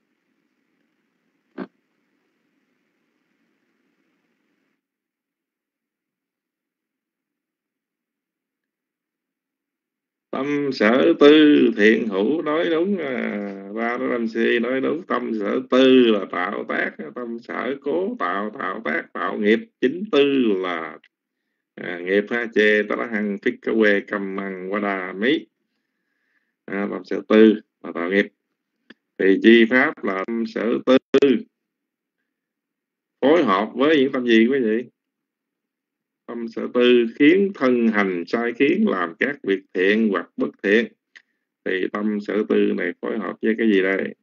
Tâm sở tư thiện hữu nói đúng. À, ba đó anh si nói đúng. Tâm sở tư là tạo tác, tâm sở cố tạo tạo tác tạo nghiệp. Chính tư là à, nghiệp ha. Chê ta đã hăng phích cái quê cầm măng qua đà mỹ. À, tâm sở tư là tạo nghiệp. Thì chi pháp là tâm sở tư phối hợp với những tâm gì quý vị? Tâm sở tư khiến thân hành sai khiến làm các việc thiện hoặc bất thiện. Thì tâm sở tư này phối hợp với cái gì đây?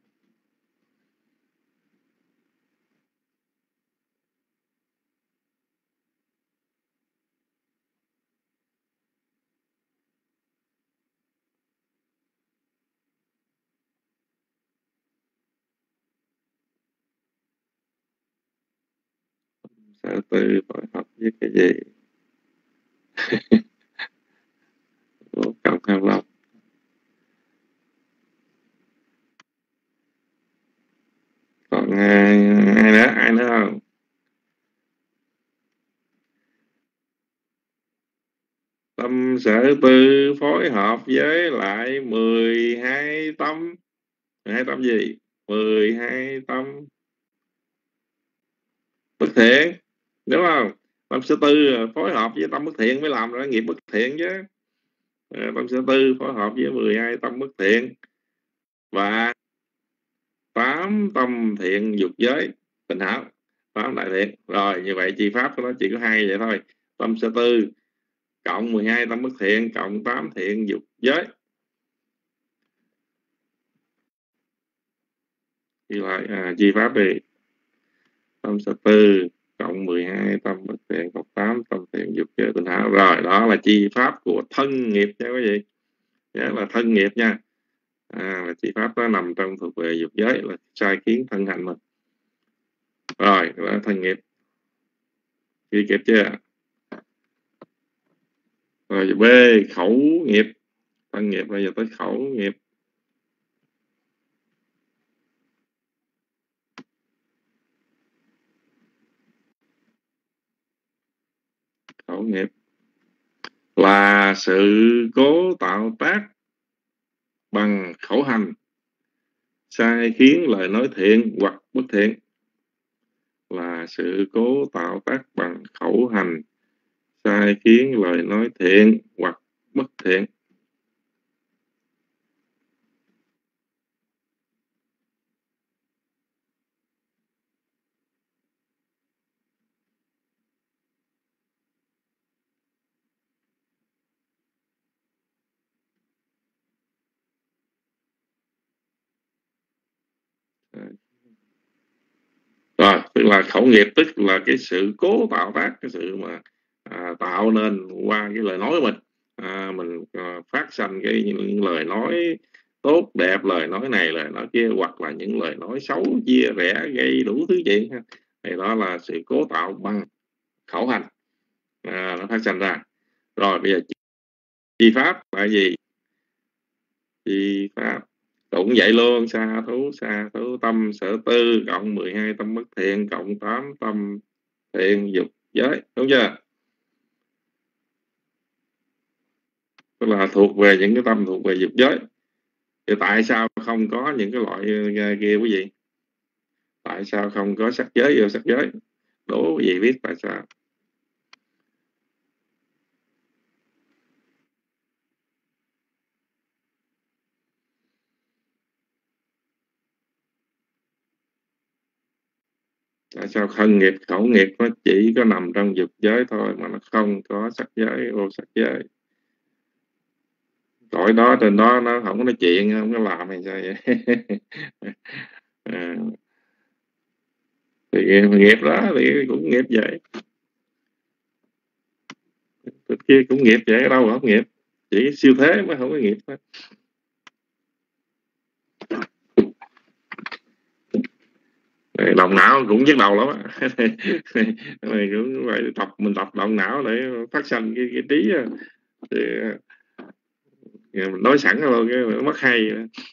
Sở tư phối hợp với cái gì? Cộng hai lăm. Còn ai, ai nữa ai nữa không? Tâm sở tư phối hợp với lại mười hai tâm. mười hai tâm gì? mười hai tâm bất thiện, đúng không? Tâm sở tư phối hợp với tâm bất thiện mới làm ra nghiệp bất thiện chứ. Tâm sở tư phối hợp với mười hai tâm bất thiện và tám tâm thiện dục giới tình hảo, tám đại thiện. Rồi như vậy chi pháp của nó chỉ có hai vậy thôi. Tâm sở tư cộng mười hai tâm bất thiện cộng tám thiện dục giới. Như lại à, chi pháp đi. Tâm sở tư cộng mười hai tâm bất thiện cộng tám tâm thiện dục giới tình hảo. Rồi đó là chi pháp của thân nghiệp nha quý vị. Nhớ là thân nghiệp nha. À, là chi pháp đó nằm trong thuộc về dục giới, là sai khiến thân hành mình. Rồi đó là thân nghiệp. Ghi kịp chưa? Rồi B, khẩu nghiệp. Thân nghiệp bây giờ tới khẩu nghiệp. khẩu nghiệp là sự cố tạo tác bằng khẩu hành, sai khiến lời nói thiện hoặc bất thiện. Là sự cố tạo tác bằng khẩu hành, sai khiến lời nói thiện hoặc bất thiện. Rồi, tức là khẩu nghiệp tức là cái sự cố tạo tác, cái sự mà à, tạo nên qua cái lời nói của mình. À, mình à, phát sinh cái những lời nói tốt đẹp, lời nói này lời nói kia, hoặc là những lời nói xấu, chia rẽ, gây đủ thứ chuyện. Thì đó là sự cố tạo bằng khẩu hành, à, nó phát sinh ra. Rồi bây giờ chi pháp là gì? Chi pháp cũng vậy luôn, sa thú sa thú tâm sở tư cộng mười hai tâm bất thiện cộng tám tâm thiện dục giới, đúng chưa? Tức là thuộc về những cái tâm thuộc về dục giới. Thì tại sao không có những cái loại kia quý vị? Tại sao không có sắc giới vô sắc giới? Đố quý vị biết tại sao? Tại sao thân nghiệp khẩu nghiệp nó chỉ có nằm trong dục giới thôi, mà nó không có sắc giới vô sắc giới? Cõi đó trên đó nó không có nói chuyện, không có làm hay sao vậy? À, thì nghiệp đó thì cũng nghiệp vậy, cái kia cũng nghiệp vậy, đâu không nghiệp, chỉ siêu thế mới không có nghiệp thôi. Động não cũng nhức đầu lắm á. Này cũng phải tập, mình tập động não để phát sinh cái, cái trí thì mình nói sẵn luôn cái mất hay.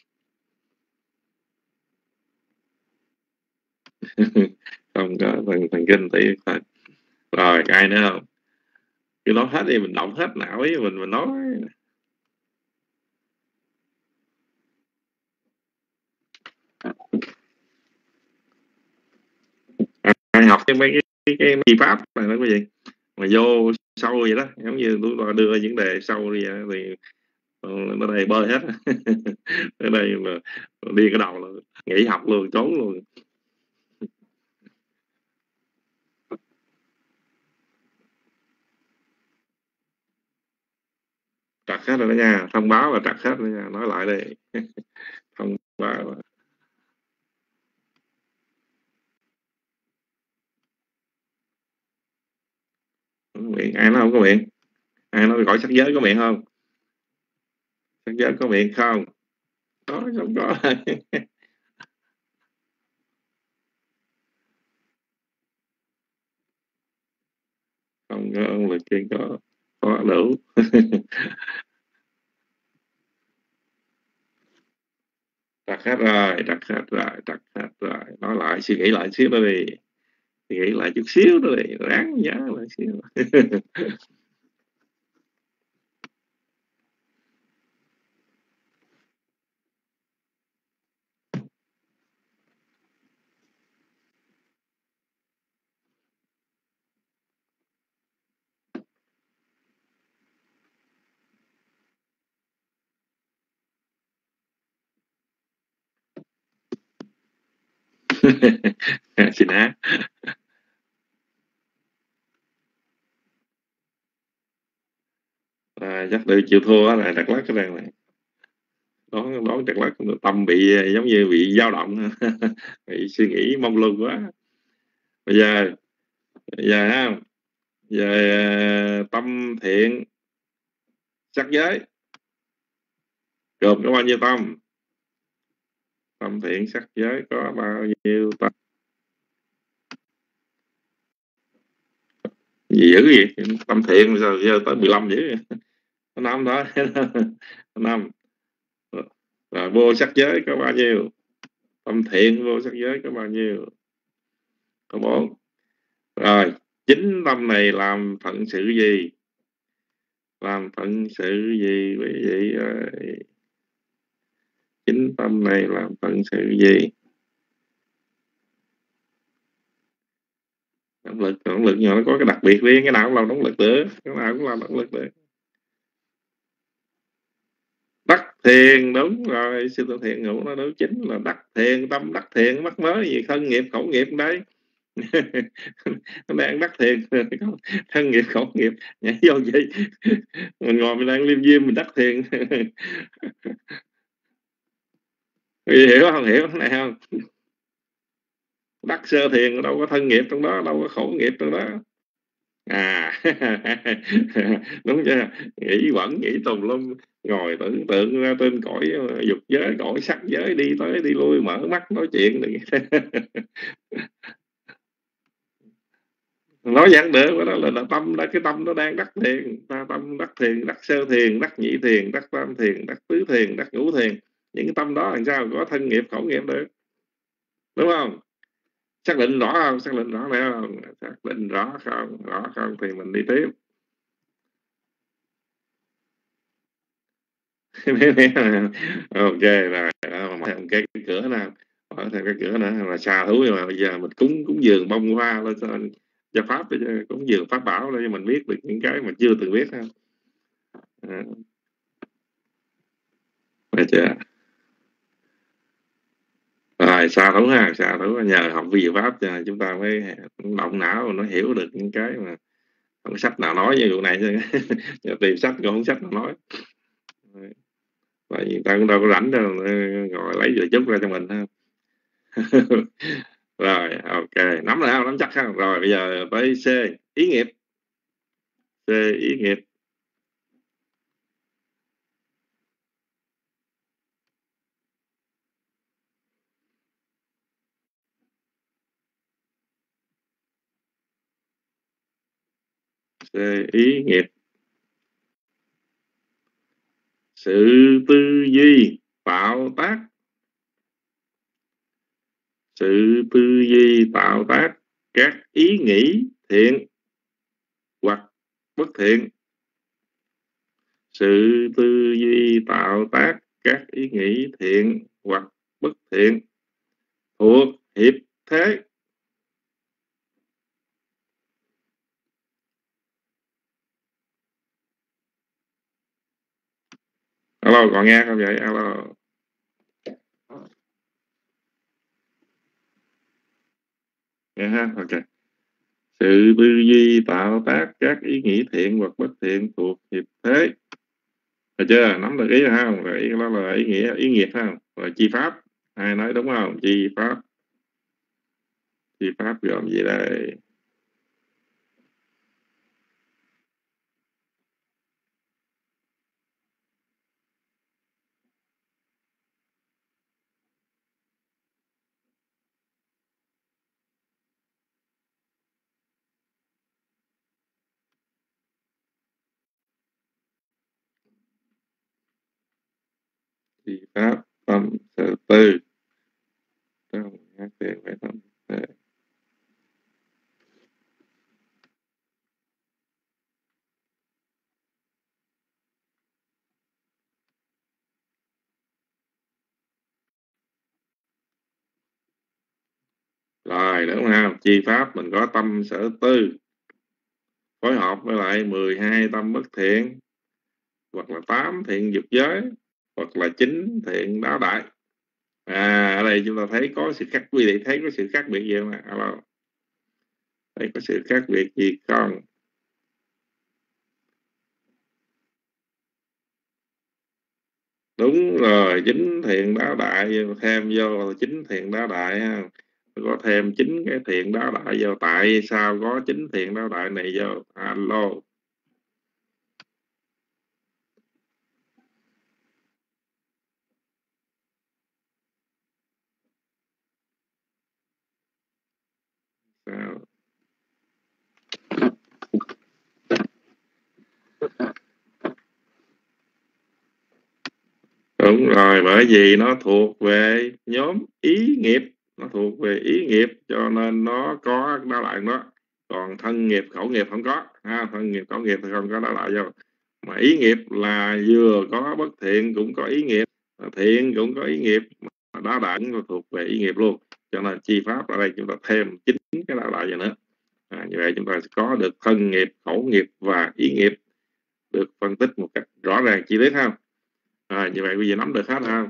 Không có thần, thần kinh thì rồi ai nữa không? Cứ nói hết đi, mình động hết não ý mình mình nói. Ai học cái mấy cái cái, cái chi pháp này đó quý vị, mà vô sâu vậy đó, giống như tôi đưa những đề sâu đi thì nó đây bơi hết. Ở đây là đi cái đầu là nghỉ học luôn, trốn luôn. Trật hết rồi đó nha, thông báo là trật hết rồi nha, nói lại đây. Thông báo. Miệng ai nói không có miệng? Ai nói gọi sắc giới có miệng không? Sắc giới có miệng không? Có, không có. Không có, ông lực trên có có đủ. Trật hết rồi, trật hết rồi, trật hết rồi. Nói lại, suy nghĩ lại xíu nữa đi, suy nghĩ lại chút xíu nữa đi, ráng nhớ lại xíu. Xin hát. À, chắc được chịu thua là Đắk Lắk cái đàn này. Đón đón Đắk Lắk tâm bị giống như bị dao động. Bị suy nghĩ mông lung quá. Bây giờ bây giờ ha, về tâm thiện sắc giới gồm có bao nhiêu tâm? Tâm thiện sắc giới có bao nhiêu tâm? Gì dữ vậy? Tâm thiện sao giờ tới mười lăm dữ vậy? Năm đó. Năm. Rồi vô sắc giới có bao nhiêu? Tâm thiện vô sắc giới có bao nhiêu? Có bốn. Rồi Chính tâm này làm phận sự gì? Làm phận sự gì quý vị ơi? Chính tâm này làm phận sự gì? Động lực, động lực nhỏ nó có cái đặc biệt riêng, cái nào cũng làm động lực được, cái nào cũng làm động lực được. Đắc thiền, đúng rồi, sư tử thiện ngủ nó đúng, chính là đắc thiền, tâm đắc thiền, mắc mới gì thân nghiệp khẩu nghiệp đây. Nó đang đắc thiền, thân nghiệp khẩu nghiệp nhảy vô vậy. Mình ngồi mình đang liêm diêm mình đắc thiền. Hiểu không? Hiểu cái này không? Đắc sơ thiền đâu có thân nghiệp trong đó, đâu có khẩu nghiệp trong đó. À đúng chưa? Nghĩ quẩn, nghĩ tùm lum, ngồi tưởng tượng ra trên cõi dục giới, cõi sắc giới, đi tới đi lui, mở mắt nói chuyện. Nói giảng được, đó là, là tâm, đó cái tâm nó đang đắc thiền, ta tâm đắc thiền, đắc sơ thiền, đắc nhị thiền, đắc tam thiền, đắc tứ thiền, đắc ngũ thiền. Những cái tâm đó làm sao có thân nghiệp khẩu nghiệp được, đúng không? Xác định rõ không? Xác định rõ này không? Xác định rõ không? Rõ không thì mình đi tiếp. Ok rồi, thêm cái, cái cửa nào, mở thêm cái cửa nữa là xa thú, mà bây giờ mình cúng cúng dường bông hoa lên cho pháp, cúng dường pháp bảo để cho mình biết được những cái mà chưa từng biết ha. À. Được chưa? Rồi xa thú ha, xa thú, nhờ học vi diệu pháp cho chúng ta mới động não, nó hiểu được những cái mà không sách nào nói như vụ này chứ. Tìm sách còn không sách nào nói. Tại vì ta cũng đâu có rảnh đâu, ngồi lấy giờ chút ra cho mình ha. Rồi ok, nắm lại không? Nắm chắc không? Rồi bây giờ tới C, ý nghiệp. C, ý nghiệp. C, ý nghiệp. Sự tư duy tạo tác. Sự tư duy tạo tác các ý nghĩ thiện hoặc bất thiện. Sự tư duy tạo tác các ý nghĩ thiện hoặc bất thiện thuộc hiệp thế. Alo, còn nghe không vậy? Alo. Nghe ha, ok. Sự tư duy tạo tác các ý nghĩ thiện hoặc bất thiện thuộc hiệp thế. Được chưa? Nắm được ý rồi không? Rồi ý đó là ý nghĩa, ý nghiệp không? Rồi chi pháp. Ai nói đúng không? Chi pháp. Chi pháp gồm gì đây? Chi pháp tâm sở tư. Trong các thiện phải tâm sở. Rồi đúng không? Chi pháp mình có tâm sở tư phối hợp với lại mười hai tâm bất thiện, hoặc là tám thiện dục giới, hoặc là chín thiện đáo đại. À, ở đây chúng ta thấy có sự khác biệt, thấy có sự khác biệt gì không? Alo. Thấy có sự khác biệt gì không? Đúng rồi, chín thiện đáo đại thêm vô, chín thiện đáo đại ha. Có thêm chín cái thiện đáo đại vô. Tại sao có chín thiện đáo đại này vô? Alo. Sao? Đúng rồi, bởi vì nó thuộc về nhóm ý nghiệp, nó thuộc về ý nghiệp cho nên nó có đáo đại đó. còn thân nghiệp khẩu nghiệp không có ha. Thân nghiệp khẩu nghiệp thì không có đá đại vô, mà ý nghiệp là vừa có bất thiện cũng có ý nghiệp, thiện cũng có ý nghiệp, mà đá đại cũng thuộc về ý nghiệp luôn. Cho nên chi pháp ở đây chúng ta thêm chín cái đá đại vào nữa. À, như vậy chúng ta sẽ có được thân nghiệp, khẩu nghiệp và ý nghiệp được phân tích một cách rõ ràng chi tiết không? À, như vậy quý vị nắm được hết không?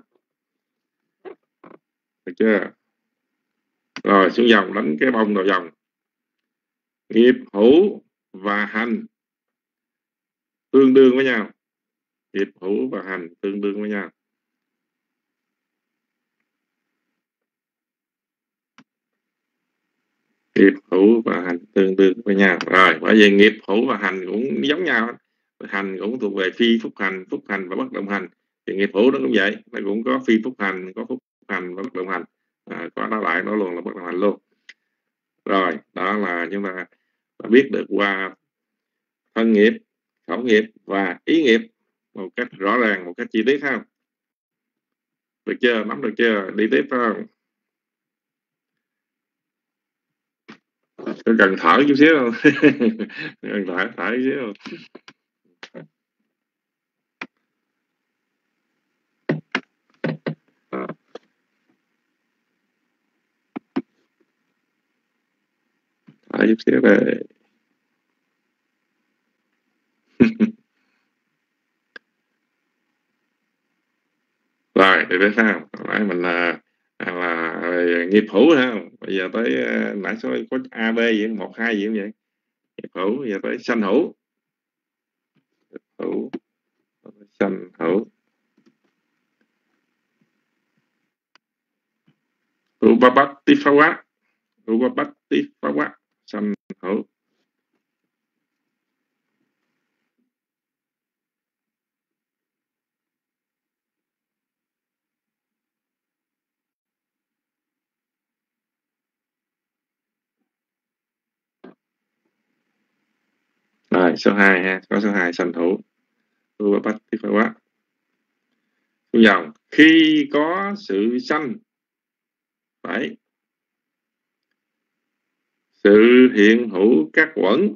Được chưa? Rồi xuống dòng đánh cái bông đầu dòng. Nghiệp hữu và hành tương đương với nhau. Nghiệp hữu và hành tương đương với nhau. Nghiệp hữu và hành tương đương với nhau. Rồi, bởi vì nghiệp hữu và hành cũng giống nhau. Hành cũng thuộc về phi phúc hành, phúc hành và bất động hành. Thì nghiệp hữu nó cũng vậy, nó cũng có phi phúc hành, có phúc hành và bất động hành. À, có nó lại nó luôn là bất động hành luôn. Rồi, đó là chúng ta đã biết được qua thân nghiệp, khẩu nghiệp và ý nghiệp một cách rõ ràng, một cách chi tiết không? Được chưa? Nắm được chưa? Đi tiếp phải không? Tôi cần thở chút xíu không? Cần thở, thở chút xíu không? À. Thở chút xíu đây. Rồi, thì biết sao? Nãy mình là, là nghiệp hữu ha. Bây giờ tới nãy số có A, B gì, một, hai gì cũng vậy. Nghiệp hữu, bây giờ tới sanh hữu. Nghiệp hữu, sanh hữu. Rupapattiphawá. Rupapattiphawá, sanh hữu. Rồi, số hai ha, có số hai sanh hữu. Rupapattiphawá. Dòng khi có sự sanh phải sự hiện hữu các uẩn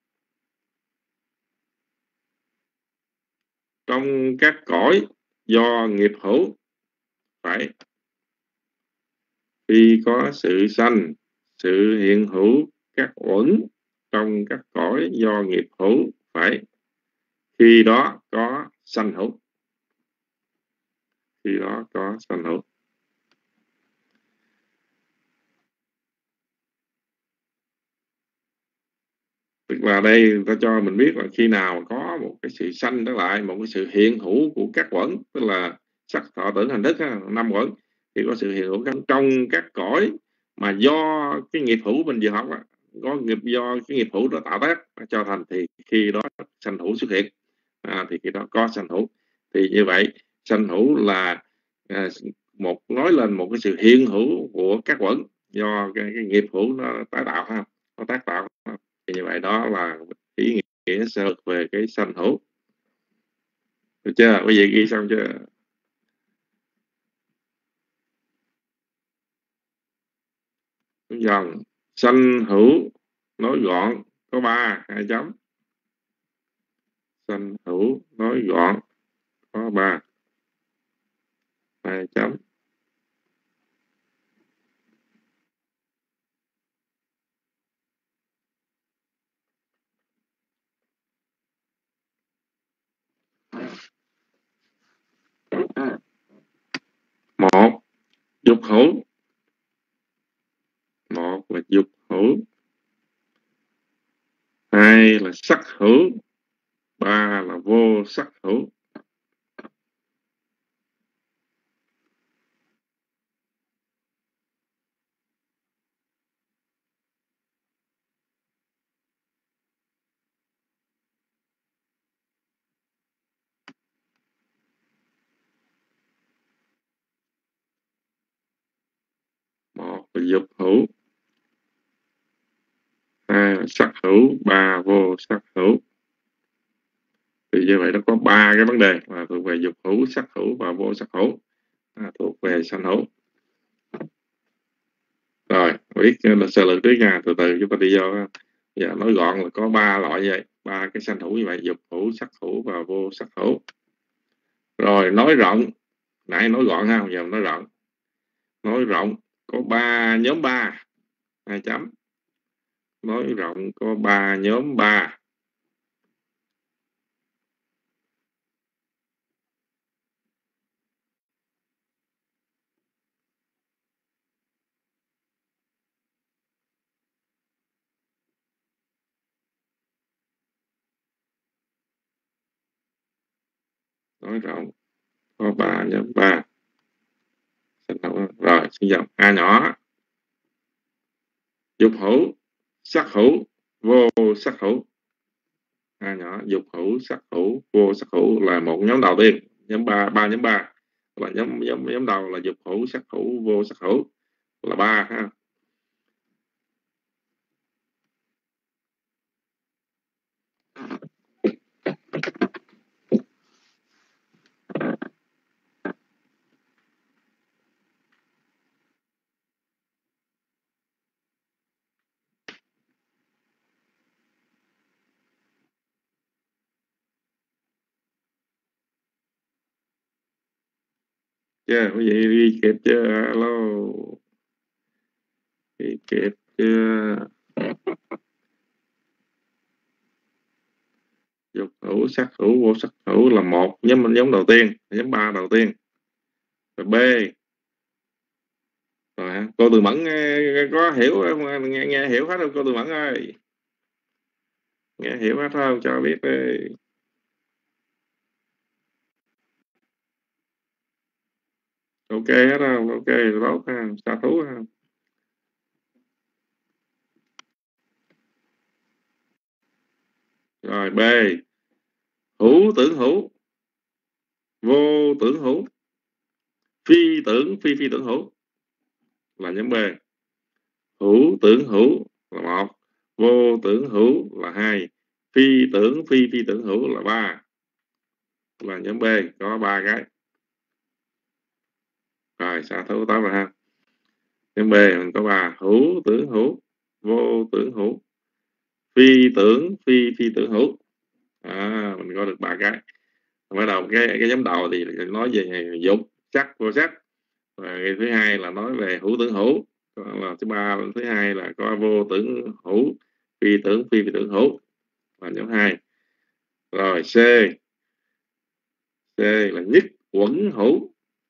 trong các cõi do nghiệp hữu. Phải khi có sự sanh sự hiện hữu các uẩn trong các cõi do nghiệp hữu. Phải khi đó có sanh hữu. Khi đó có sanh hữu. Tức là đây ta cho mình biết là khi nào có một cái sự sanh trở lại, một cái sự hiện hữu của các uẩn, tức là sắc thọ tưởng hành thức, năm uẩn, thì có sự hiện hữu trong các cõi mà do cái nghiệp hữu mình vừa học, có nghiệp do cái nghiệp hữu đó tạo tác cho thành, thì khi đó sanh hữu xuất hiện. À, thì khi đó có sanh hữu. Thì như vậy sanh hữu là à, một nói lên một cái sự hiện hữu của các uẩn do cái, cái nghiệp hữu nó tái tạo ha, nó tác tạo. Thì như vậy đó là ý nghĩa sơ lược về cái sanh hữu. Được chưa? Quý vị ghi xong chưa? Dòng sanh hữu nói gọn có ba, hai chấm. Sanh hữu nói gọn có ba, hai chấm. Một, dục hữu. Một là dục hữu. Hai là sắc hữu. Ba là vô sắc hữu. Một là dục hữu. Hai là sắc hữu. Ba vô sắc hữu. Thì như vậy nó có ba cái vấn đề là thuộc về dục hữu, sắc hữu và vô sắc hữu, à, thuộc về sanh hữu. Rồi, biết là sơ lược trước nha, từ từ chúng ta đi vô. Giờ nói gọn là có ba loại vậy, ba cái sanh hữu như vậy: dục hữu, sắc hữu và vô sắc hữu. Rồi nói rộng, nãy nói gọn ha, giờ nói rộng. Nói rộng có ba nhóm ba, hai chấm. Nói rộng có ba nhóm ba. Nói rộng có ba nhóm ba. Rồi xin dòng A nhỏ: dục hữu, sắc hữu, vô sắc hữu. A nhỏ: dục hữu, sắc hữu, vô sắc hữu là một nhóm đầu tiên. Nhóm ba, ba nhóm ba là nhóm nhóm nhóm đầu là dục hữu, sắc hữu, vô sắc hữu là ba ha. Chưa, quý vị ghi kịp chưa? Alo, ghi kịp chưa? Dục hữu, sắc hữu, vô sắc hữu là một nhóm nhóm đầu tiên, nhóm ba đầu tiên. Rồi B. Rồi, cô Từ Mẫn có hiểu không? Nghe, nghe hiểu hết không cô Từ Mẫn ơi? Nghe hiểu hết không? Cho biết đi. Ok hết không? Ok, tốt ha, xa thú ha. Rồi B. Hữu tưởng hữu, vô tưởng hữu, phi tưởng phi phi tưởng hữu là nhóm B. Hữu tưởng hữu là một, vô tưởng hữu là hai, phi tưởng phi phi tưởng hữu là ba, là nhóm B, có ba cái. Rồi xa thấu tóm rồi ha. Nhóm B mình có ba: hữu tưởng hữu, vô tưởng hữu, phi tưởng phi phi tưởng hữu. À, mình có được ba cái. Bắt đầu cái cái nhóm đầu thì nói về dục, sắc, vô sắc. Và cái thứ hai là nói về hữu tưởng hữu. Còn là thứ ba, thứ hai là có vô tưởng hữu, phi tưởng phi phi tưởng hữu là nhóm hai. Rồi C. C là nhất uẩn hữu,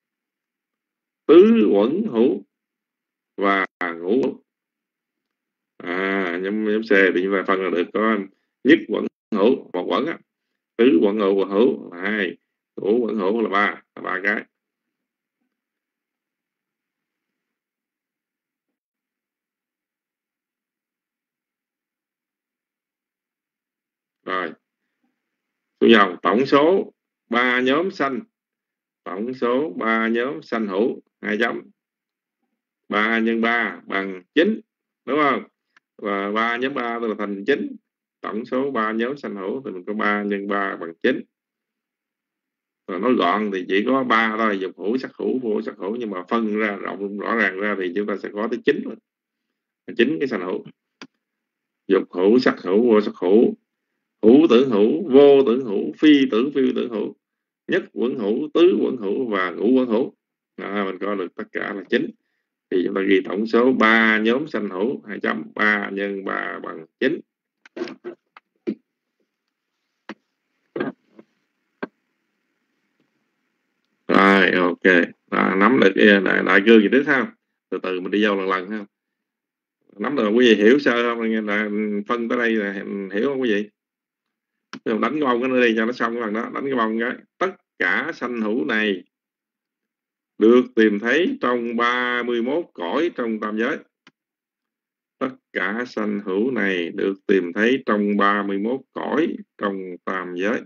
tứ uẩn hữu và ngũ uẩn. À, nhóm, nhóm C thì chúng ta phân ra được có nhất uẩn hữu một uẩn á, tứ uẩn hữu hữu là hai, ngũ uẩn hữu là ba, là ba cái. Rồi xuống dòng tổng số ba nhóm sanh, tổng số ba nhóm sanh hữu hai chấm. Ba nhân ba bằng chín, đúng không? Và ba nhóm ba tức là thành chín. Tổng số ba nhóm sanh hữu thì mình có ba nhân ba bằng chín. Và nói gọn thì chỉ có ba thôi: dục hữu, sắc hữu, vô sắc hữu. Nhưng mà phân ra rộng rõ ràng ra thì chúng ta sẽ có tới chín, chín cái sanh hữu: dục hữu, sắc hữu, vô sắc hữu, hữu tưởng hữu, vô tưởng hữu, phi tưởng phi tưởng hữu, nhất uẩn hữu, tứ uẩn hữu và ngũ uẩn hữu. À, mình có được tất cả là chín. Thì chúng ta ghi tổng số ba nhóm sanh hữu hai chấm, ba nhân ba bằng chín. Rồi ok, à, nắm được đại, đại cương gì trước ha. Từ từ mình đi vô lần lần ha. Nắm được quý vị hiểu sơ không? Là phân tới đây là hiểu không quý vị? Đánh cái bông cái nữa đi cho nó xong cái phần đó. Đánh cái bông cái: tất cả sanh hữu này được tìm thấy trong ba mươi mốt cõi trong tam giới. Tất cả sanh hữu này được tìm thấy trong ba mươi mốt cõi trong tam giới.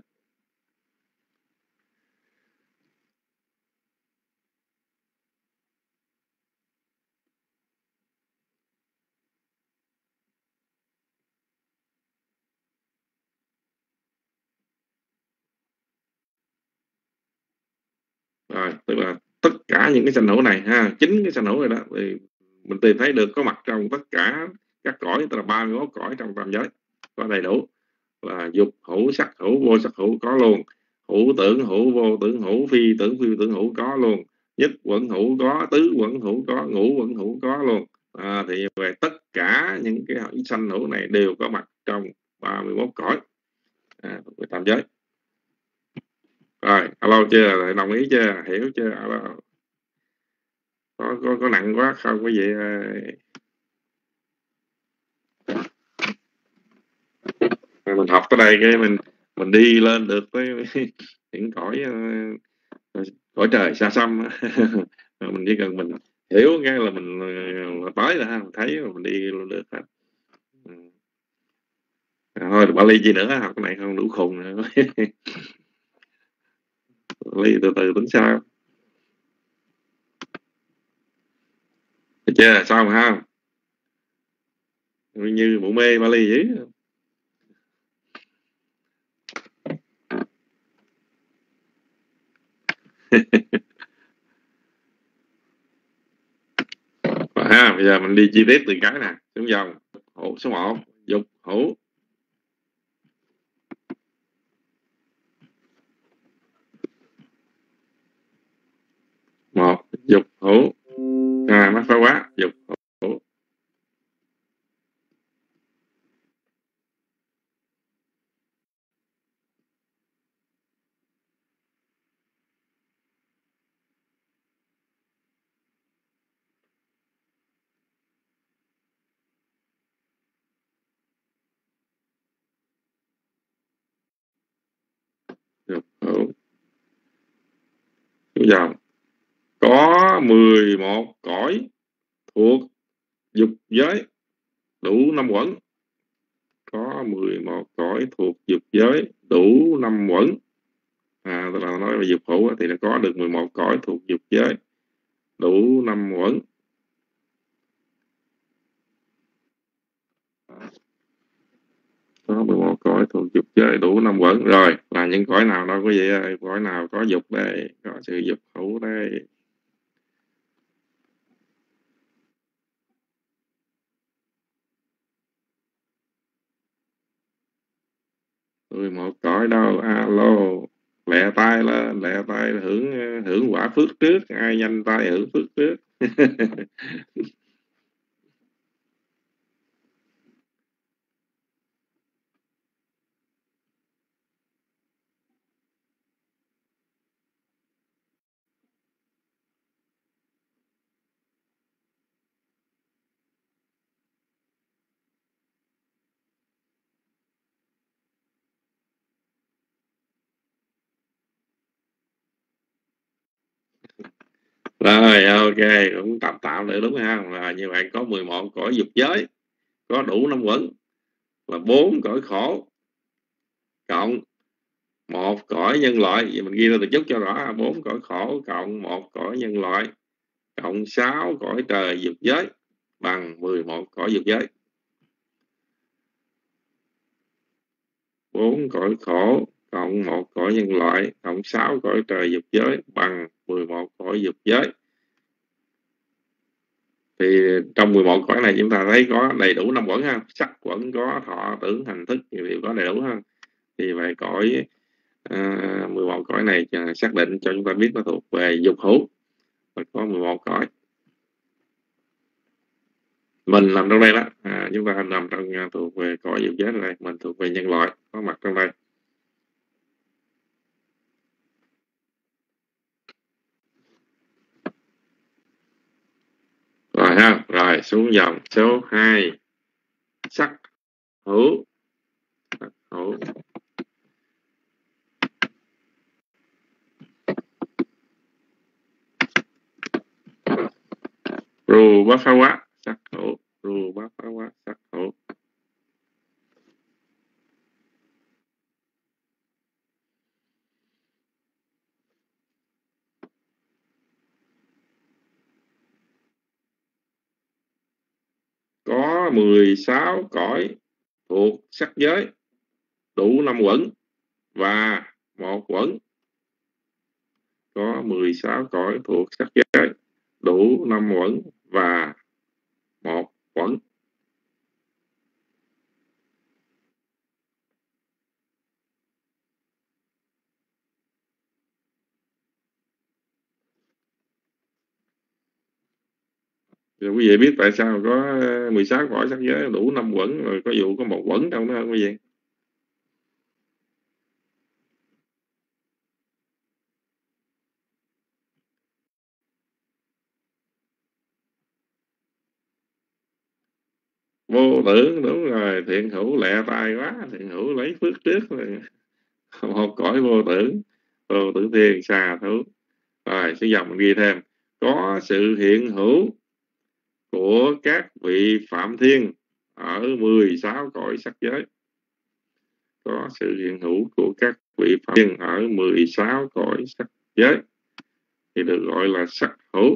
Rồi, tức là tất cả những cái sanh hữu này ha, chín cái sanh hữu này đó thì mình tìm thấy được có mặt trong tất cả các cõi, tức là ba mươi mốt cõi trong tam giới có đầy đủ, là dục hữu, sắc hữu, vô sắc hữu có luôn, hữu tưởng hữu, vô tưởng hữu, phi tưởng phi tưởng hữu có luôn, nhất quẩn hữu có, tứ quẩn hữu có, ngũ quẩn hữu có luôn. À, thì về tất cả những cái sanh hữu này đều có mặt trong ba mươi mốt cõi à, về tam giới. Rồi, alo chưa? Đồng ý chưa? Hiểu chưa? Alo. Có, có, có nặng quá không? Có gì à, mình học tới đây cái mình mình đi lên được với những cõi uh, cõi trời xa xăm. Mình chỉ cần mình hiểu cái là mình uh, tới là mình thấy là mình đi luôn được hết. À, thôi Bali gì nữa, học cái này không đủ khùng nữa. Bali từ từ tính sao? Được chưa? Xong ha? Như bộ mê Bali dữ. Ha, bây giờ mình đi chi tiết từng cái nè. Xuống dòng hữu số một, dục hữu. Một, dục hữu. À, nó phá quá, dục hữu. Dục hữu. Xuống dòng. Có mười một cõi thuộc dục giới đủ năm quẩn. Có mười một cõi thuộc dục giới đủ năm quẩn. À, tức là nói về dục hữu thì nó có được mười một cõi thuộc dục giới đủ năm quẩn. Có mười một cõi thuộc dục giới đủ năm quẩn. Rồi, là những cõi nào đâu có gì, cõi nào có dục đây, có sự dục hữu đây. mười một cõi đâu, alo, lẹ tay lên, lẹ tay hưởng hưởng quả phước trước, ai nhanh tay hưởng phước trước. Rồi, ok, cũng tạm tạm được đúng không? Là như vậy có mười một cõi dục giới, có đủ năm quẩn, là bốn cõi khổ, cộng một cõi nhân loại. Vậy mình ghi ra được chút cho rõ, bốn cõi khổ cộng một cõi nhân loại, cộng sáu cõi trời dục giới, bằng mười một cõi dục giới. Bốn cõi khổ cộng một cõi nhân loại, cộng sáu cõi trời dục giới, bằng mười một cõi dục giới. Thì trong mười một cõi này chúng ta thấy có đầy đủ năm quẩn ha, sắc quẩn có, thọ tưởng hành thức đều có đầy đủ ha. Thì vậy cõi à, mười một cõi này xác định cho chúng ta biết nó thuộc về dục hữu, và có mười một cõi. Mình nằm trong đây đó, à, chúng ta nằm trong thuộc về cõi dục giới này, mình thuộc về nhân loại có mặt trong đây. Rồi ha, rồi xuống dòng số hai, sắc hữu. Sắc hữu. Rù bá phá quá, sắc hữu. Rù bá phá quá, sắc hữu. Có mười sáu cõi thuộc sắc giới đủ năm quẩn và một quẩn. Có mười sáu cõi thuộc sắc giới đủ năm quẩn và một quẩn. Rồi quý vị biết tại sao có mười sáu cõi sắc giới đủ năm quẩn, rồi có vụ có một quẩn đâu nữa không quý vị? Vô tưởng, đúng rồi, thiện hữu lẹ tay quá, thiện hữu lấy phước trước rồi. Một cõi vô tưởng, vô tưởng thiên xa thú. Rồi xuống dòng mình ghi thêm, có sự hiện hữu của các vị phạm thiên ở mười sáu cõi sắc giới. Có sự hiện hữu của các vị phạm thiên ở mười sáu cõi sắc giới thì được gọi là sắc hữu.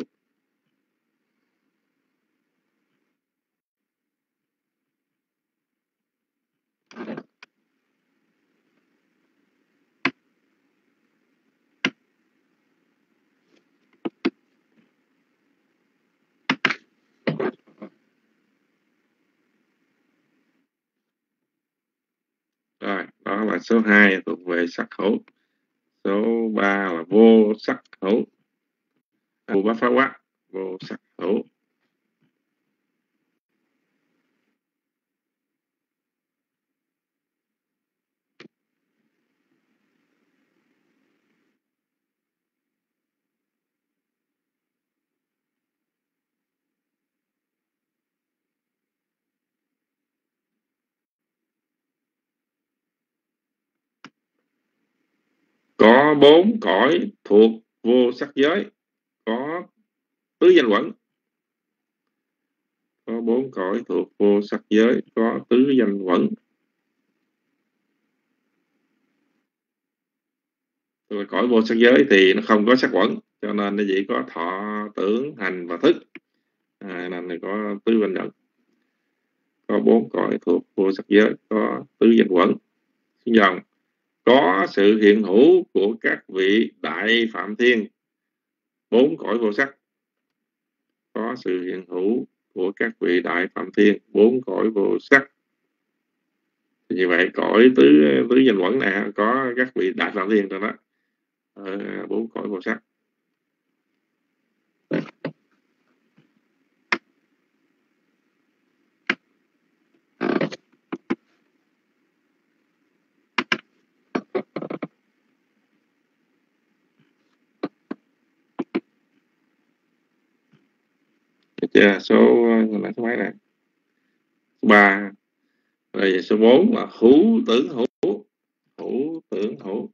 Rồi, đó là số hai thuộc về sắc hữu. Số ba là vô sắc hữu. Vô bá phá quá, vô sắc hữu. Có bốn cõi thuộc vô sắc giới, có tứ danh quẩn. Có bốn cõi thuộc vô sắc giới, có tứ danh quẩn. Rồi cõi vô sắc giới thì nó không có sắc quẩn, cho nên nó chỉ có thọ, tưởng, hành và thức. À, nên là có tứ danh quẩn. Có bốn cõi thuộc vô sắc giới, có tứ danh quẩn. Xin dòng, có sự hiện hữu của các vị đại phạm thiên, bốn cõi vô sắc. Có sự hiện hữu của các vị đại phạm thiên, bốn cõi vô sắc. Như vậy cõi tứ tứ danh quẩn này có các vị đại phạm thiên trong đó, bốn cõi vô sắc. Chưa, số là số mấy này? Số ba. Rồi số bốn là hữu tưởng hữu. Hữu tưởng hữu.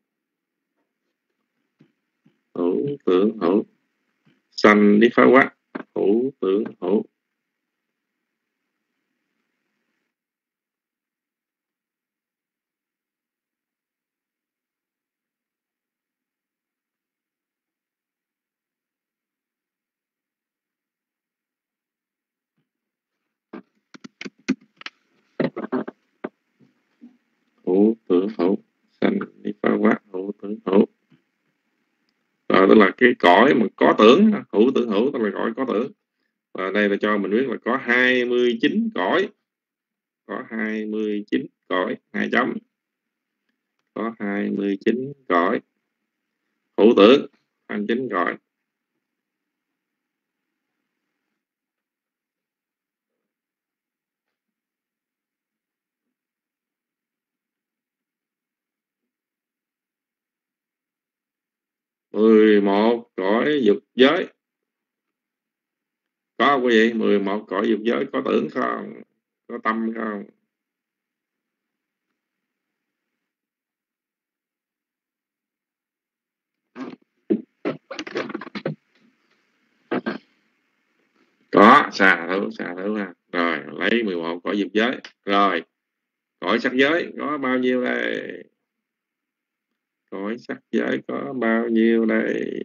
Hữu tưởng hữu. Sanh đi phá quá. Hữu tưởng hữu. Hữu tưởng hữu. Sanh đi phá quá. Hữu tưởng hữu. Rồi tức là cái cõi mà có tưởng, hữu tưởng hữu tức là cõi có tưởng. Và đây là cho mình biết là có hai mươi chín cõi. Có hai mươi chín cõi, hai chấm. Có hai mươi chín cõi. Hữu tưởng, hai mươi chín cõi. mười một cõi dục giới. Có không quý vị? mười một cõi dục giới có tưởng không? Có tâm không? Có, xà thấu, xà thấu ha. Rồi, lấy mười một cõi dục giới. Rồi, cõi sắc giới có bao nhiêu đây? Cõi sắc giới có bao nhiêu đây?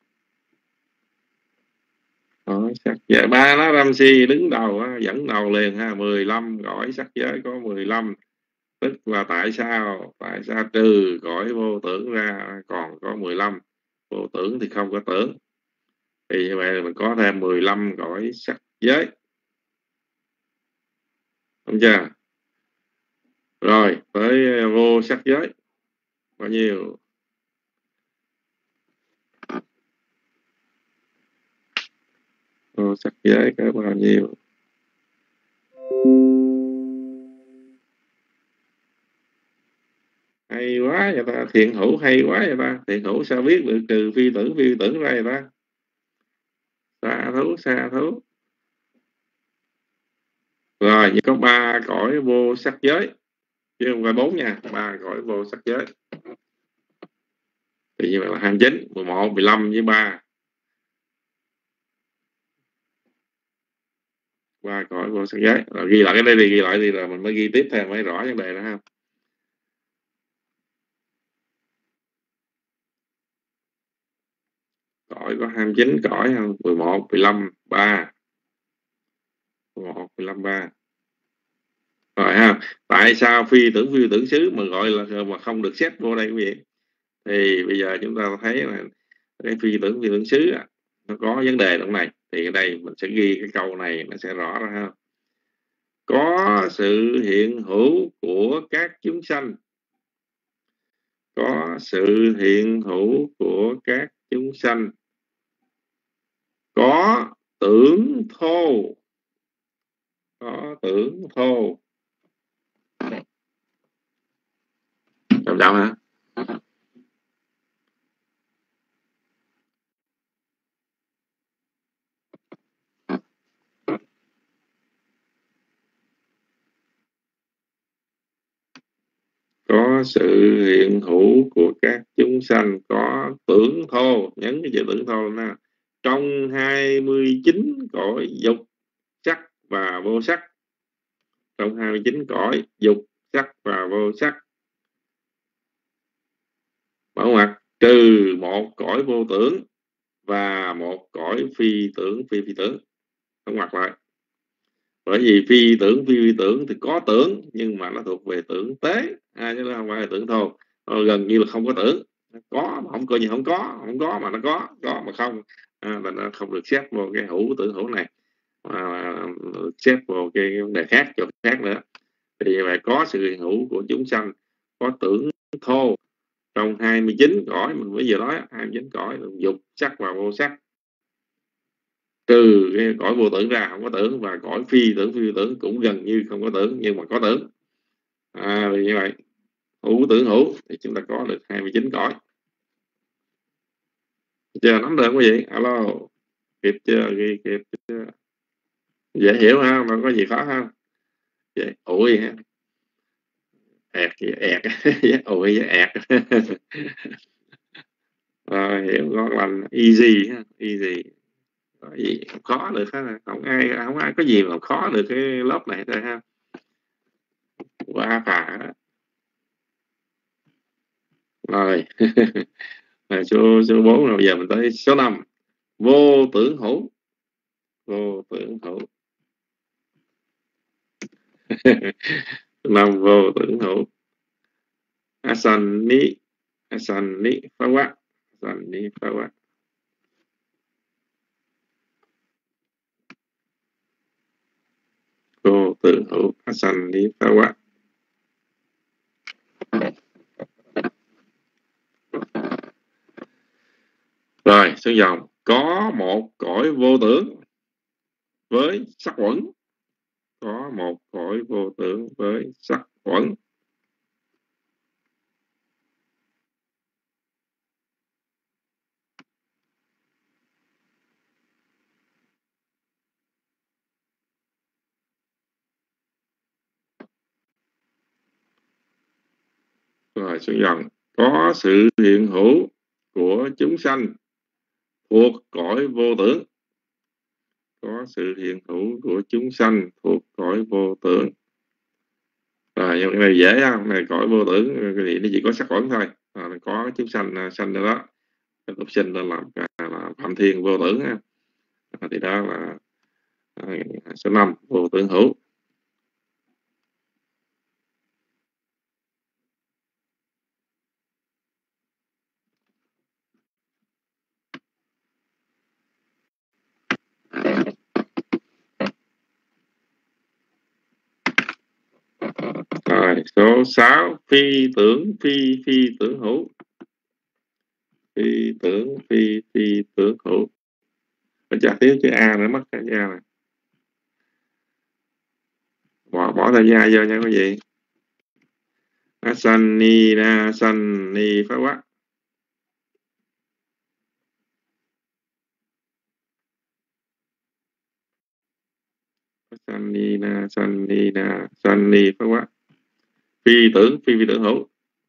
Cõi sắc giới, ba nó Ram Si đứng đầu, dẫn đầu liền ha, mười lăm cõi sắc giới có mười lăm. Tức là tại sao? Tại sao trừ cõi vô tưởng ra còn có mười lăm? Vô tưởng thì không có tưởng. Thì như vậy mình có thêm mười lăm cõi sắc giới. Đúng chưa? Rồi, tới vô sắc giới. Bao nhiêu? vô sắc giới có bao nhiêu? Hay quá vậy ta, thiện hữu hay quá vậy ta. Thiện hữu sao biết được trừ phi tưởng phi tưởng ra vậy ta? Xa thú xa thú. Rồi như có ba cõi vô sắc giới, chứ không phải bốn nha, ba cõi vô sắc giới. Thì như vậy là hai mươi chín, mười một, mười lăm với ba. Ba cõi vô sắc giới. Rồi ghi lại cái đây đi, ghi lại đi rồi mình mới ghi tiếp theo mới rõ vấn đề đó ha. Cõi có hai mươi chín cõi không? mười một, mười lăm, ba. mười một, mười lăm, ba. Rồi ha, tại sao phi tưởng phi tưởng xứ mà gọi là mà không được xếp vô đây quý vị? Thì bây giờ chúng ta thấy là cái phi tưởng phi tưởng xứ nó có vấn đề trong này. Thì ở đây mình sẽ ghi cái câu này nó sẽ rõ ra ha. Có sự hiện hữu của các chúng sanh. Có sự hiện hữu của các chúng sanh. Có tưởng thô. Có tưởng thô. Chậm chậm hả? Có sự hiện hữu của các chúng sanh, có tưởng thô, nhấn cái chữ tưởng thô nè, trong hai mươi chín cõi dục, sắc và vô sắc. Trong hai mươi chín cõi dục, sắc và vô sắc. Mở ngoặc, trừ một cõi vô tưởng và một cõi phi tưởng phi phi tưởng. Mở ngoặc lại. Bởi vì phi tưởng phi phi tưởng thì có tưởng nhưng mà nó thuộc về tưởng tế, à, chứ nó không phải là tưởng thô. Nó gần như là không có tưởng, có mà không coi như không có, không có mà nó có, có mà không, à, mà nó không được xếp vô cái hữu tưởng hữu này, à, xếp vào cái vấn đề khác chỗ khác nữa. Thì vậy có sự hiện hữu của chúng sanh, có tưởng thô trong hai mươi chín cõi mình mới vừa nói, hai mươi chín cõi dục, sắc và vô sắc. Trừ cái cõi vô tưởng ra không có tưởng, và cõi phi tưởng phi tưởng cũng gần như không có tưởng nhưng mà có tưởng, à, vì như vậy hữu tưởng hữu thì chúng ta có được hai mươi chín cõi. Chưa nắm được quý vị? Alo, kịp chưa? Ghi kịp chưa? Dễ hiểu ha, mà có gì khó không? Vậy ủi ha, ẹt gì ẹt ủi với ẹt. Rồi hiểu ngon lành, easy ha, easy. Có gì không khó được ha, không ai không ai có gì mà khó được cái lớp này thôi ha. Quá phà. Rồi. Rồi số số bốn rồi, bây giờ mình tới số năm. Vô tưởng hữu. Vô tưởng hữu. Năm vô tưởng hữu. Asani Asani phá quát. Asani phá quát. Vô tưởng hữu Asani phá quát. Rồi xuống dòng. Có một cõi vô tưởng với sắc quẩn. Có một cõi vô tưởng với sắc quẩn. Rồi xuống dòng. Có sự hiện hữu của chúng sanh thuộc cõi vô tưởng. Có sự hiện hữu của chúng sanh thuộc cõi vô tưởng. Rồi cái này dễ không? Này cõi vô tưởng cái gì nó chỉ có sắc quẩn thôi. À, có chúng sanh sanh nữa đó. Cái tục sinh nên làm là phạm thiên vô tưởng ha. À, thì đó là à, số năm vô tưởng hữu. Rồi số sáu phi tưởng phi phi tưởng hữu. Phi tưởng phi phi tưởng hữu. Phải chả thiếu chữ A nữa, mất cái chữ A này. Bỏ, bỏ thời gian vô nha quý vị. Asani na san ni phá quá. Asani na san ni na san ni phá quá. Phi tưởng, phi phi tưởng hữu.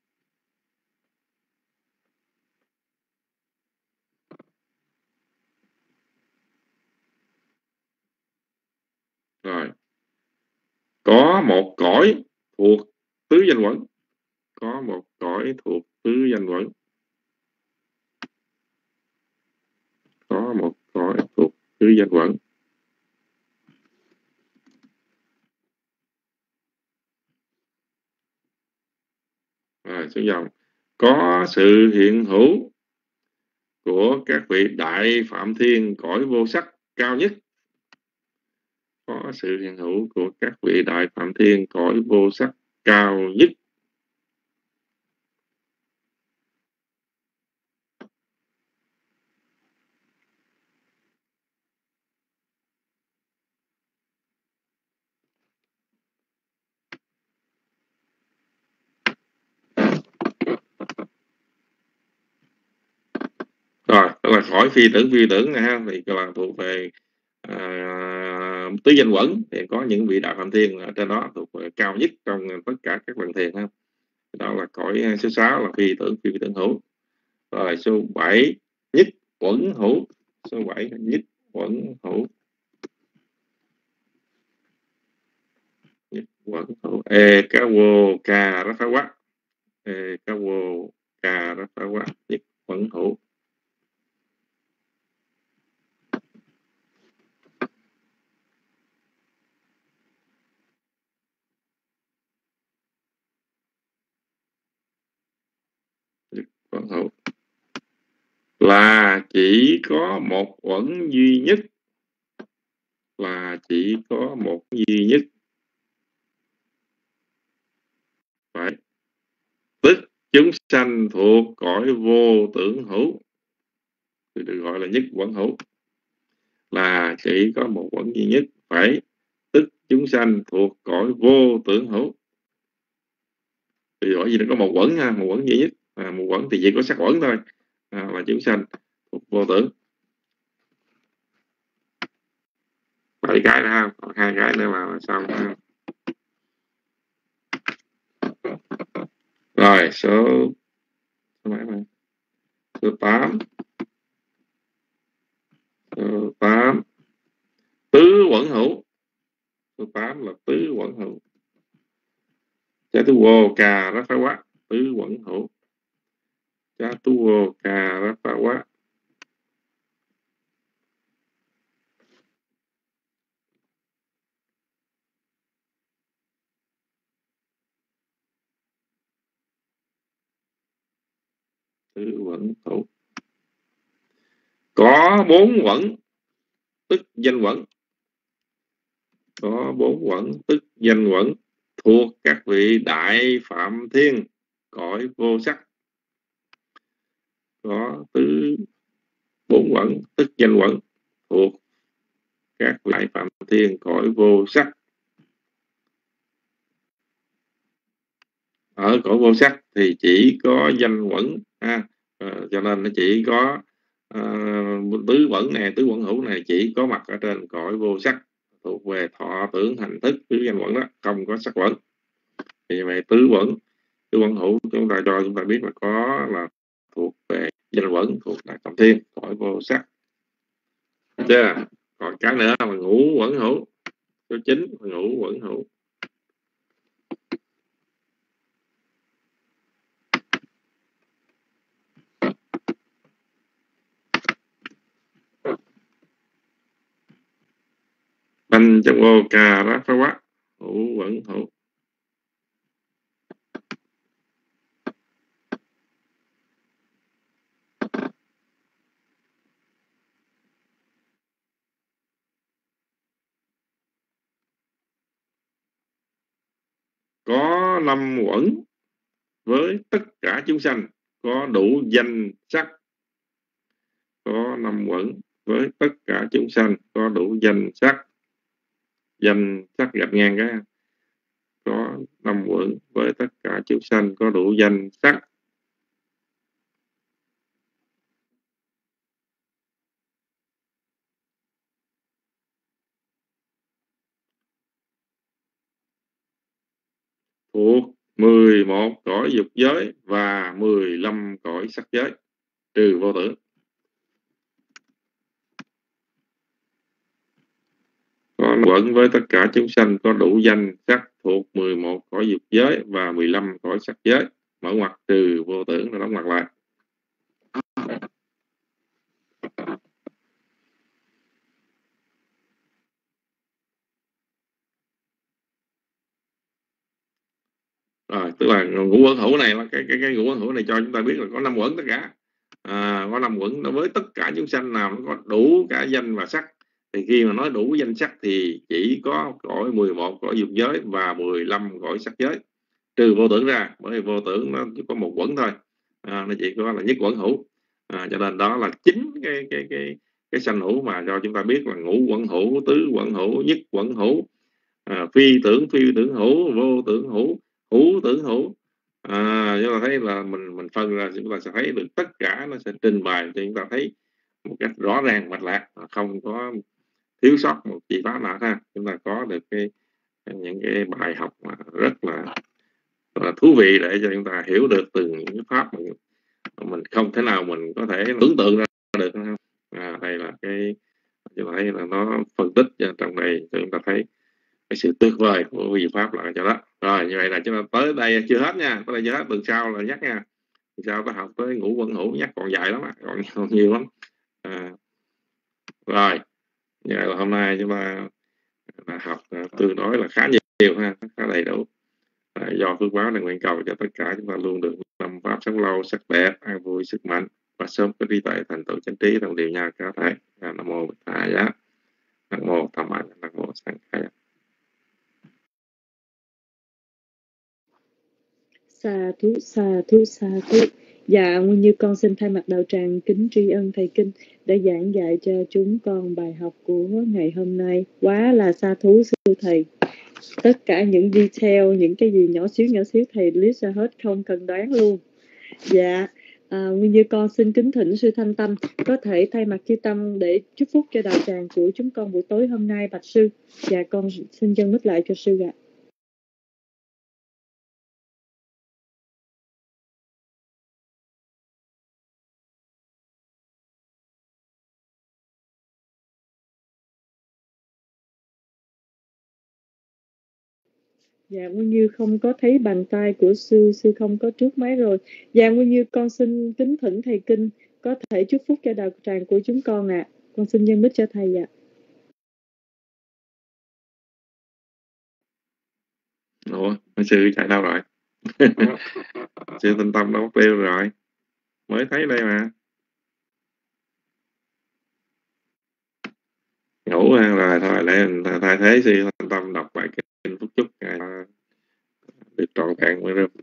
Rồi. Có một cõi thuộc tứ danh quẩn. Có một cõi thuộc tứ danh quẩn. Có một cõi thuộc tứ danh quẩn. Rồi, xuống dòng. Có sự hiện hữu của các vị đại phạm thiên cõi vô sắc cao nhất. Có sự hiện hữu của các vị đại phạm thiên cõi vô sắc cao nhất. Rồi, tức là khỏi phi tưởng phi tưởng này ha, thì là thuộc về à, tứ danh quẩn, thì có những vị đại phạm thiên ở trên đó thuộc về cao nhất trong tất cả các lần thiền ha. Đó là cõi số sáu là phi tưởng phi tưởng hữu. Rồi số bảy nhất quẩn hữu. Số bảy nhất quẩn hữu. Nhất quẩn hữu. E cá vô ca rá phá quá. E cá vô ca rá phá quá. Nhất quẩn hữu. Nhất quẩn hữu là chỉ có một quẩn duy nhất. Là chỉ có một duy nhất. Phải. Tức chúng sanh thuộc cõi vô tưởng hữu, thì được gọi là nhất quẩn hữu. Là chỉ có một quẩn duy nhất. Phải. Tức chúng sanh thuộc cõi vô tưởng hữu. Thì gọi gì nó có một quẩn ha, một quẩn duy nhất. À, một quẩn thì chỉ có sắc quẩn thôi. À, là chúng sanh thuộc vô tưởng. Bảy cái nữa ha, còn hai cái nữa là xong ha. Rồi số số mấy này? Số tám. Số tám tứ quẩn hữu. Số tám là tứ quẩn hữu. Chá tu vô cà rá phá quá. Tứ quẩn hữu. Chá tu vô cà rá phá quá. Tứ quẩn hữu. Có bốn quẩn tức danh quẩn. Có bốn quẩn tức danh quẩn thuộc các vị đại phạm thiên cõi vô sắc. Có tứ bốn quẩn tức danh quẩn thuộc các vị đại phạm thiên cõi vô sắc. Ở cõi vô sắc thì chỉ có danh quẩn ha. À, cho nên nó chỉ có à, tứ quẩn này, tứ quẩn hữu này chỉ có mặt ở trên cõi vô sắc, thuộc về thọ tưởng hành thức tứ danh quẩn đó, không có sắc quẩn. Vì vậy tứ quẩn, tứ quẩn hữu chúng ta cho chúng ta biết là có là thuộc về danh quẩn, thuộc đại phạm thiên cõi vô sắc. Chưa? Còn cái nữa là ngũ quẩn hữu. Số chín ngũ quẩn hữu. Banh trong ô cà rá phá quá. Ngũ quẩn hữu. Có năm quẩn với tất cả chúng sanh, có đủ danh sắc. Có năm quẩn với tất cả chúng sanh có đủ danh sắc, danh sắc gạch ngang cái có năm uẩn với tất cả chúng sanh có đủ danh sắc. Thuộc mười một cõi dục giới và mười lăm cõi sắc giới trừ vô tưởng. Có quẩn với tất cả chúng sanh có đủ danh sắc thuộc mười một cõi dục giới và mười lăm cõi sắc giới, mở ngoặc trừ vô tưởng rồi đóng ngoặc lại. Rồi, tức là ngũ uẩn hữu này là cái cái cái ngũ uẩn hữu này cho chúng ta biết là có năm uẩn tất cả. À, có năm uẩn với tất cả chúng sanh nào nó có đủ cả danh và sắc. Thì khi mà nói đủ danh sắc thì chỉ có cõi mười một cõi dục giới và mười lăm cõi sắc giới, trừ vô tưởng ra, bởi vì vô tưởng nó chỉ có một uẩn thôi, à, nó chỉ có là nhất uẩn hữu, à, cho nên đó là chính cái cái cái cái sanh hữu mà cho chúng ta biết là ngũ uẩn hữu, tứ uẩn hữu, nhất uẩn hữu, à, phi tưởng phi tưởng hữu, vô tưởng hữu, hữu tưởng hữu. À, chúng ta thấy là mình mình phân ra chúng ta sẽ thấy được tất cả, nó sẽ trình bày cho chúng ta thấy một cách rõ ràng mạch lạc, không có thiếu sót một chi pháp nào ha. Chúng ta có được cái những cái bài học mà rất là, là thú vị để cho chúng ta hiểu được từng những cái pháp mà mình không thể nào mình có thể tưởng tượng ra được. À, đây là cái chúng ta thấy là nó phân tích trong đây cho chúng ta thấy cái sự tuyệt vời của vị pháp là cho đó. Rồi như vậy là chúng ta tới đây chưa hết nha, tới đây chưa hết, tuần sau là nhắc nha, tuần sau ta học tới ngũ uẩn hữu nhắc còn dài lắm, còn, còn nhiều lắm. À, rồi như vậy là hôm nay chúng ta là học tương đối là khá nhiều ha, khá đầy đủ. À, do phước báo này nguyện cầu cho tất cả chúng ta luôn được năm pháp sống lâu, sắc đẹp, an vui, sức mạnh và sớm có trí tuệ thành tựu chánh trí trong điều nhà cao thể. Nam mô Bổn Thầy giá, Nam mô Tham Ma, Nam mô Sang Khai. Sa thú, sa thú, sa thú. Dạ, nguyên như con xin thay mặt đạo tràng kính tri ân thầy Kinh đã giảng dạy cho chúng con bài học của ngày hôm nay. Quá là sa thú sư thầy. Tất cả những detail, những cái gì nhỏ xíu nhỏ xíu thầy list ra hết, không cần đoán luôn. Dạ, à, nguyên như con xin kính thỉnh sư Thanh Tâm có thể thay mặt chư Tâm để chúc phúc cho đạo tràng của chúng con buổi tối hôm nay, bạch sư. Dạ, con xin dâng mic lại cho sư ạ. Dạ, Nguyên Như không có thấy bàn tay của sư, sư không có trước máy rồi. Dạ, Nguyên Như con xin kính thỉnh thầy Kinh có thể chúc phúc cho đạo tràng của chúng con ạ. À. Con xin dâng mic cho thầy ạ. À. Ủa, sư chạy đâu rồi? Sư Thanh Tâm đâu mất tiêu rồi? Mới thấy đây mà. Ngủ rồi, thôi để thay thế sư Thanh Tâm đọc bài kinh phúc chúc được trọn vẹn mới được.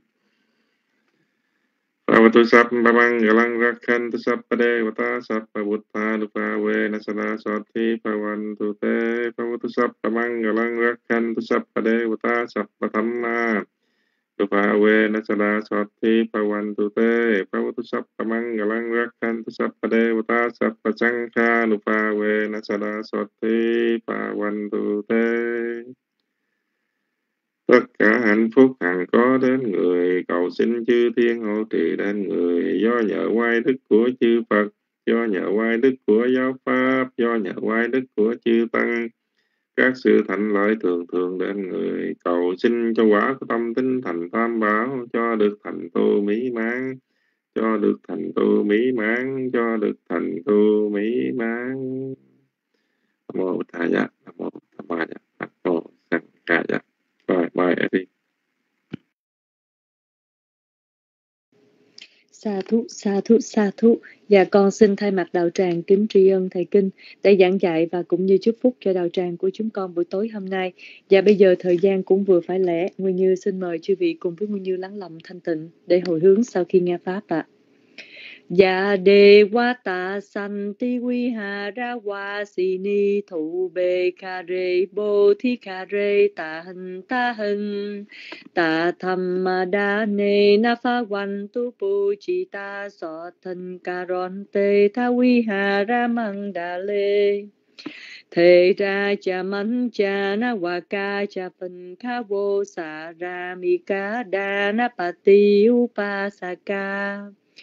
Pravatu Sappa Mangalang Rakhantu Sappa Devata Sappa Buddha Dupa Venasana Sati Pavantu Te Pravatu Sappa Mangalang Rakhantu Sappa Devata Sappa Dhamma Dupa Venasana Sati Pavantu Te Pravatu Sappa Mangalang Rakhantu Sappa Devata Sappa Sankha Dupa Venasana Sati Pavantu Te. Tất cả hạnh phúc hằng có đến người, cầu xin chư thiên hộ trì đến người, do nhờ oai đức của chư Phật, do nhờ oai đức của giáo pháp, do nhờ oai đức của chư tăng, các sự thạnh lợi thường thường đến người, cầu xin cho quả của tâm tinh thành tam bảo, cho được thành tựu mỹ mãn, cho được thành tựu mỹ mãn, cho được thành tựu mỹ mãn. Nam mô Bổn Thầy giá, Nam mô Tham Ma giá, Nam mô Sang Khai giá. Rồi, mời Eddie. Sa thú, sa thú, sa thú. Dạ, con xin thay mặt đạo tràng kính tri ân thầy Kinh để giảng dạy và cũng như chúc phúc cho đạo tràng của chúng con buổi tối hôm nay. Và bây giờ thời gian cũng vừa phải lẽ, Nguyên Như xin mời chư vị cùng với Nguyên Như lắng lòng thanh tịnh để hồi hướng sau khi nghe pháp ạ. Dạ đề wa ta san ti vi ha ra wa si ni thủ bê kha rê bô thi kha rê ta hình ta hình ta tham ma đa nê na pha văn tu pu chi ta so thân ca ron tê tha vi ha ra mang đà lê Thề ra cha mắn cha na wa ca cha phân kha vô sa ra mi ca đa na pa ti upa sa ca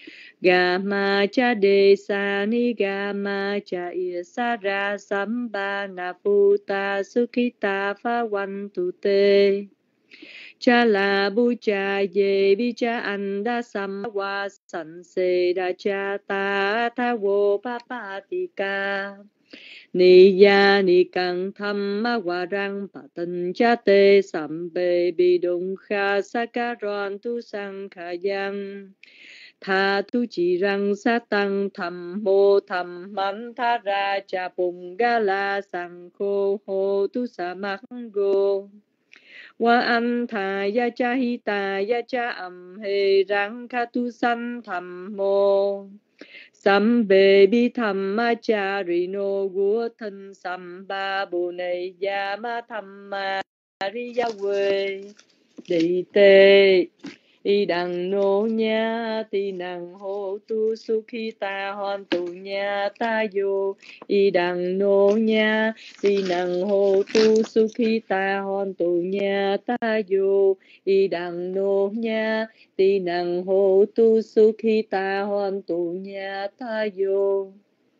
Gama cha de sa ni gama cha isa ra samba na puta sukita pha văn tu te cha la bu cha ye vi cha anda sam wa san se da cha ta tha wo pa pa ti ca ni ya ni căng tham ma wa rang pa tân cha te sam be bi dung kha sa ka ron tu sang kha yang Tha tu chỉ răng sa tăng thầm mô thầm mắn tha ra cha bùng ga la sang khô hô tu sa mắc gô Wa an tha ya cha hi ta ya cha am he răng kha tu san thầm mô Sam bê bi tham ma cha ri no gu thân sam ba bồ này ya ma tham ma ri ya quê đi tê y đằng nô nha ti năng hô tu su khi ta hòn tu nha ta vô y đằng nô nha ti năng hô tu su khi ta hòn tu nha ta vô y đằng nô nha ti năng hô tu su khi ta hòn tu nha ta vô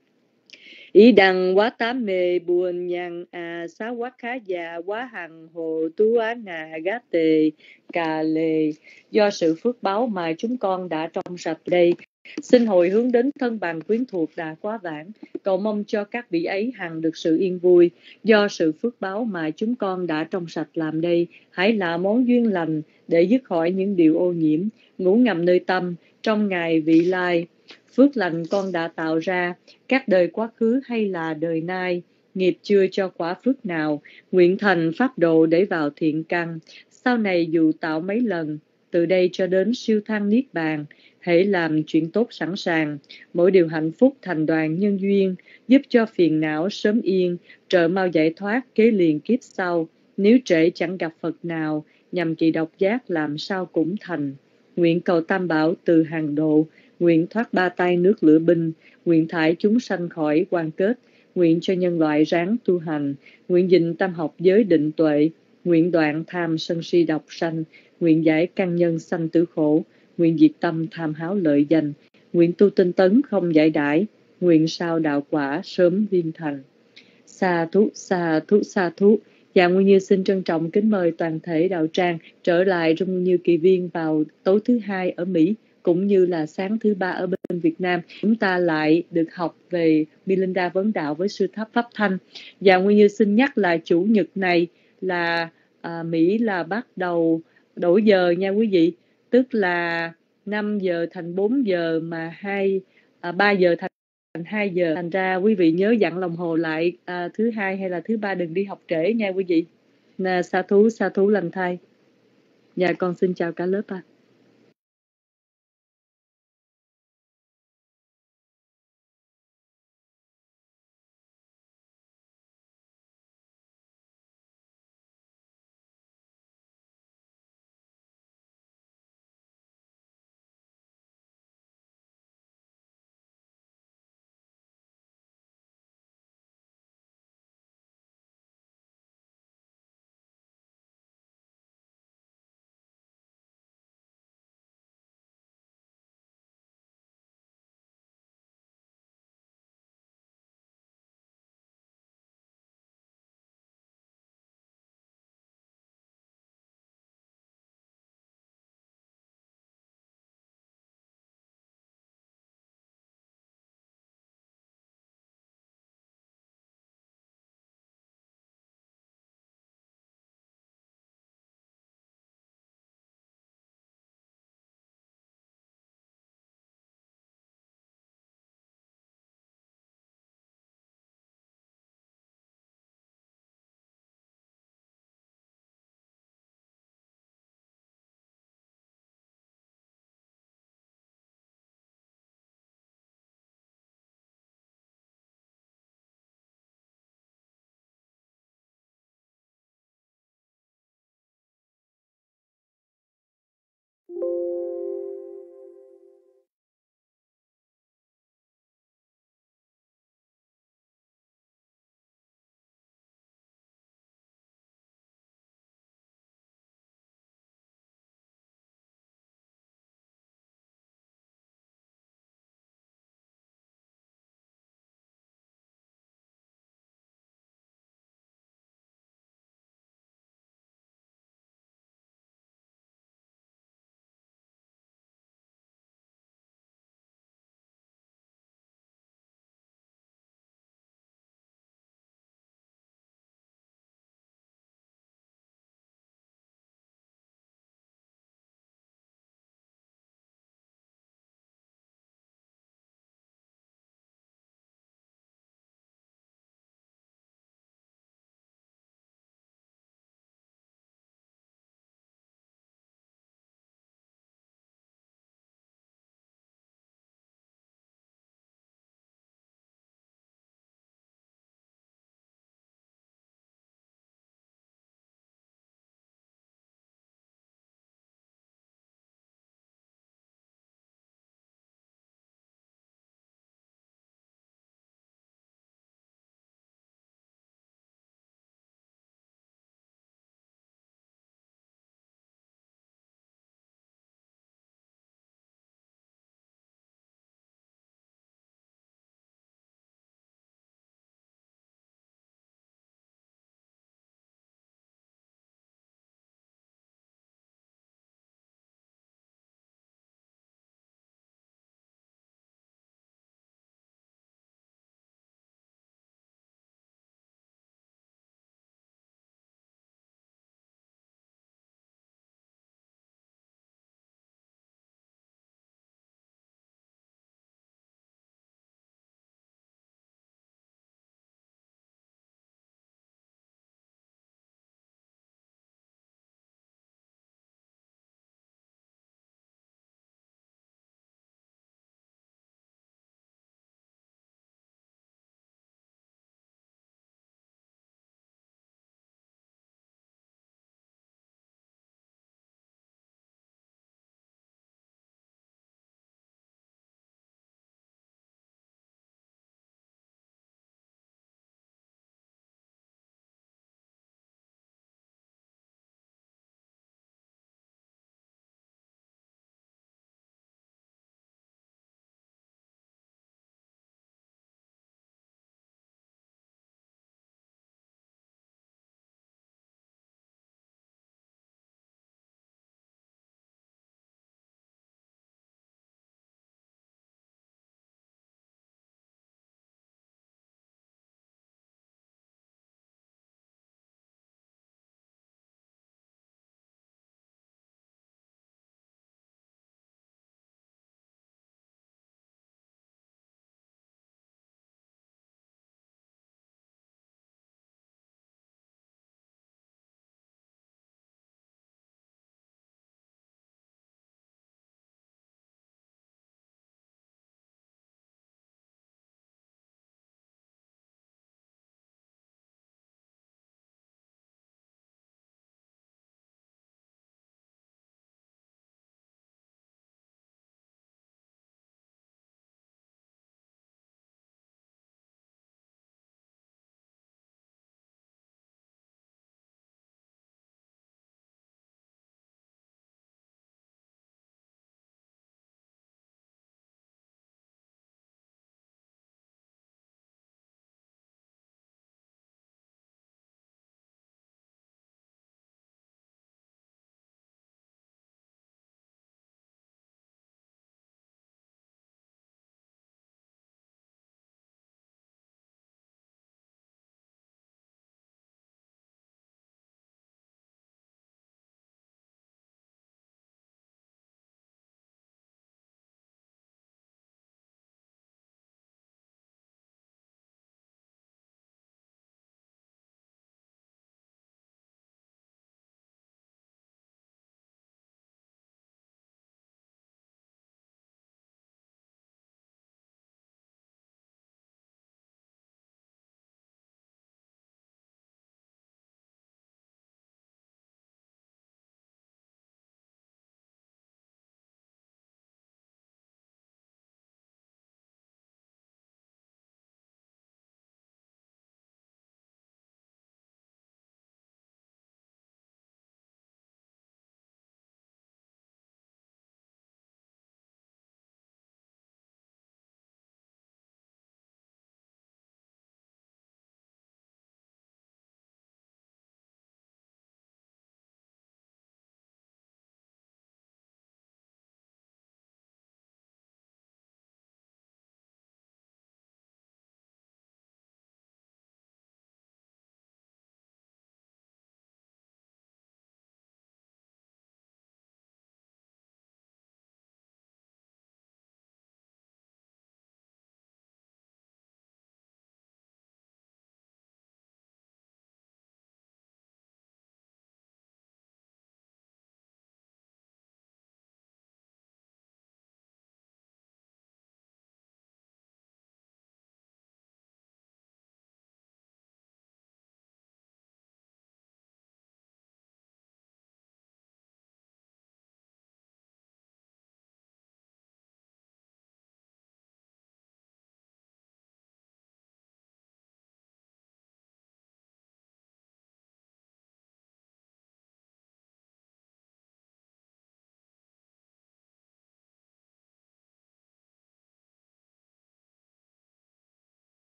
Ý đằng quá tám mê buồn nhằn à xá quá khá già quá hằng hồ tú á nà gá tề cà lề do sự phước báo mà chúng con đã trong sạch đây xin hồi hướng đến thân bằng quyến thuộc đã quá vãng cầu mong cho các vị ấy hằng được sự yên vui do sự phước báo mà chúng con đã trong sạch làm đây hãy là món duyên lành để dứt khỏi những điều ô nhiễm ngủ ngầm nơi tâm trong ngày vị lai phước lành con đã tạo ra các đời quá khứ hay là đời nay nghiệp chưa cho quả phước nào nguyện thành pháp độ để vào thiện căn sau này dù tạo mấy lần từ đây cho đến siêu thăng niết bàn hãy làm chuyện tốt sẵn sàng mỗi điều hạnh phúc thành đoàn nhân duyên giúp cho phiền não sớm yên trợ mau giải thoát kế liền kiếp sau nếu trễ chẳng gặp Phật nào nhằm kỳ độc giác làm sao cũng thành nguyện cầu tam bảo từ hàng độ nguyện thoát ba tay nước lửa binh nguyện thải chúng sanh khỏi quan kết nguyện cho nhân loại ráng tu hành nguyện gìn tam học giới định tuệ nguyện đoạn tham sân si độc sanh nguyện giải căn nhân sanh tử khổ nguyện diệt tâm tham háo lợi danh nguyện tu tinh tấn không giải đãi nguyện sao đạo quả sớm viên thành. Sa thú sa thú sa thú. Dạ Nguyên Như xin trân trọng kính mời toàn thể đạo tràng trở lại trong Nguyên Như Kỳ Viên vào tối thứ hai ở Mỹ cũng như là sáng thứ ba ở bên Việt Nam. Chúng ta lại được học về Milinda vấn đạo với sư Tháp Pháp Thanh. Dạ Nguyên Như xin nhắc là chủ nhật này là à, Mỹ là bắt đầu đổi giờ nha quý vị, tức là năm giờ thành bốn giờ mà hai à, ba giờ thành hai giờ, thành ra quý vị nhớ dặn đồng hồ lại à, thứ hai hay là thứ ba đừng đi học trễ nha quý vị. Nà, sa thú sa thú lành thay. Dạ con xin chào cả lớp ạ. À.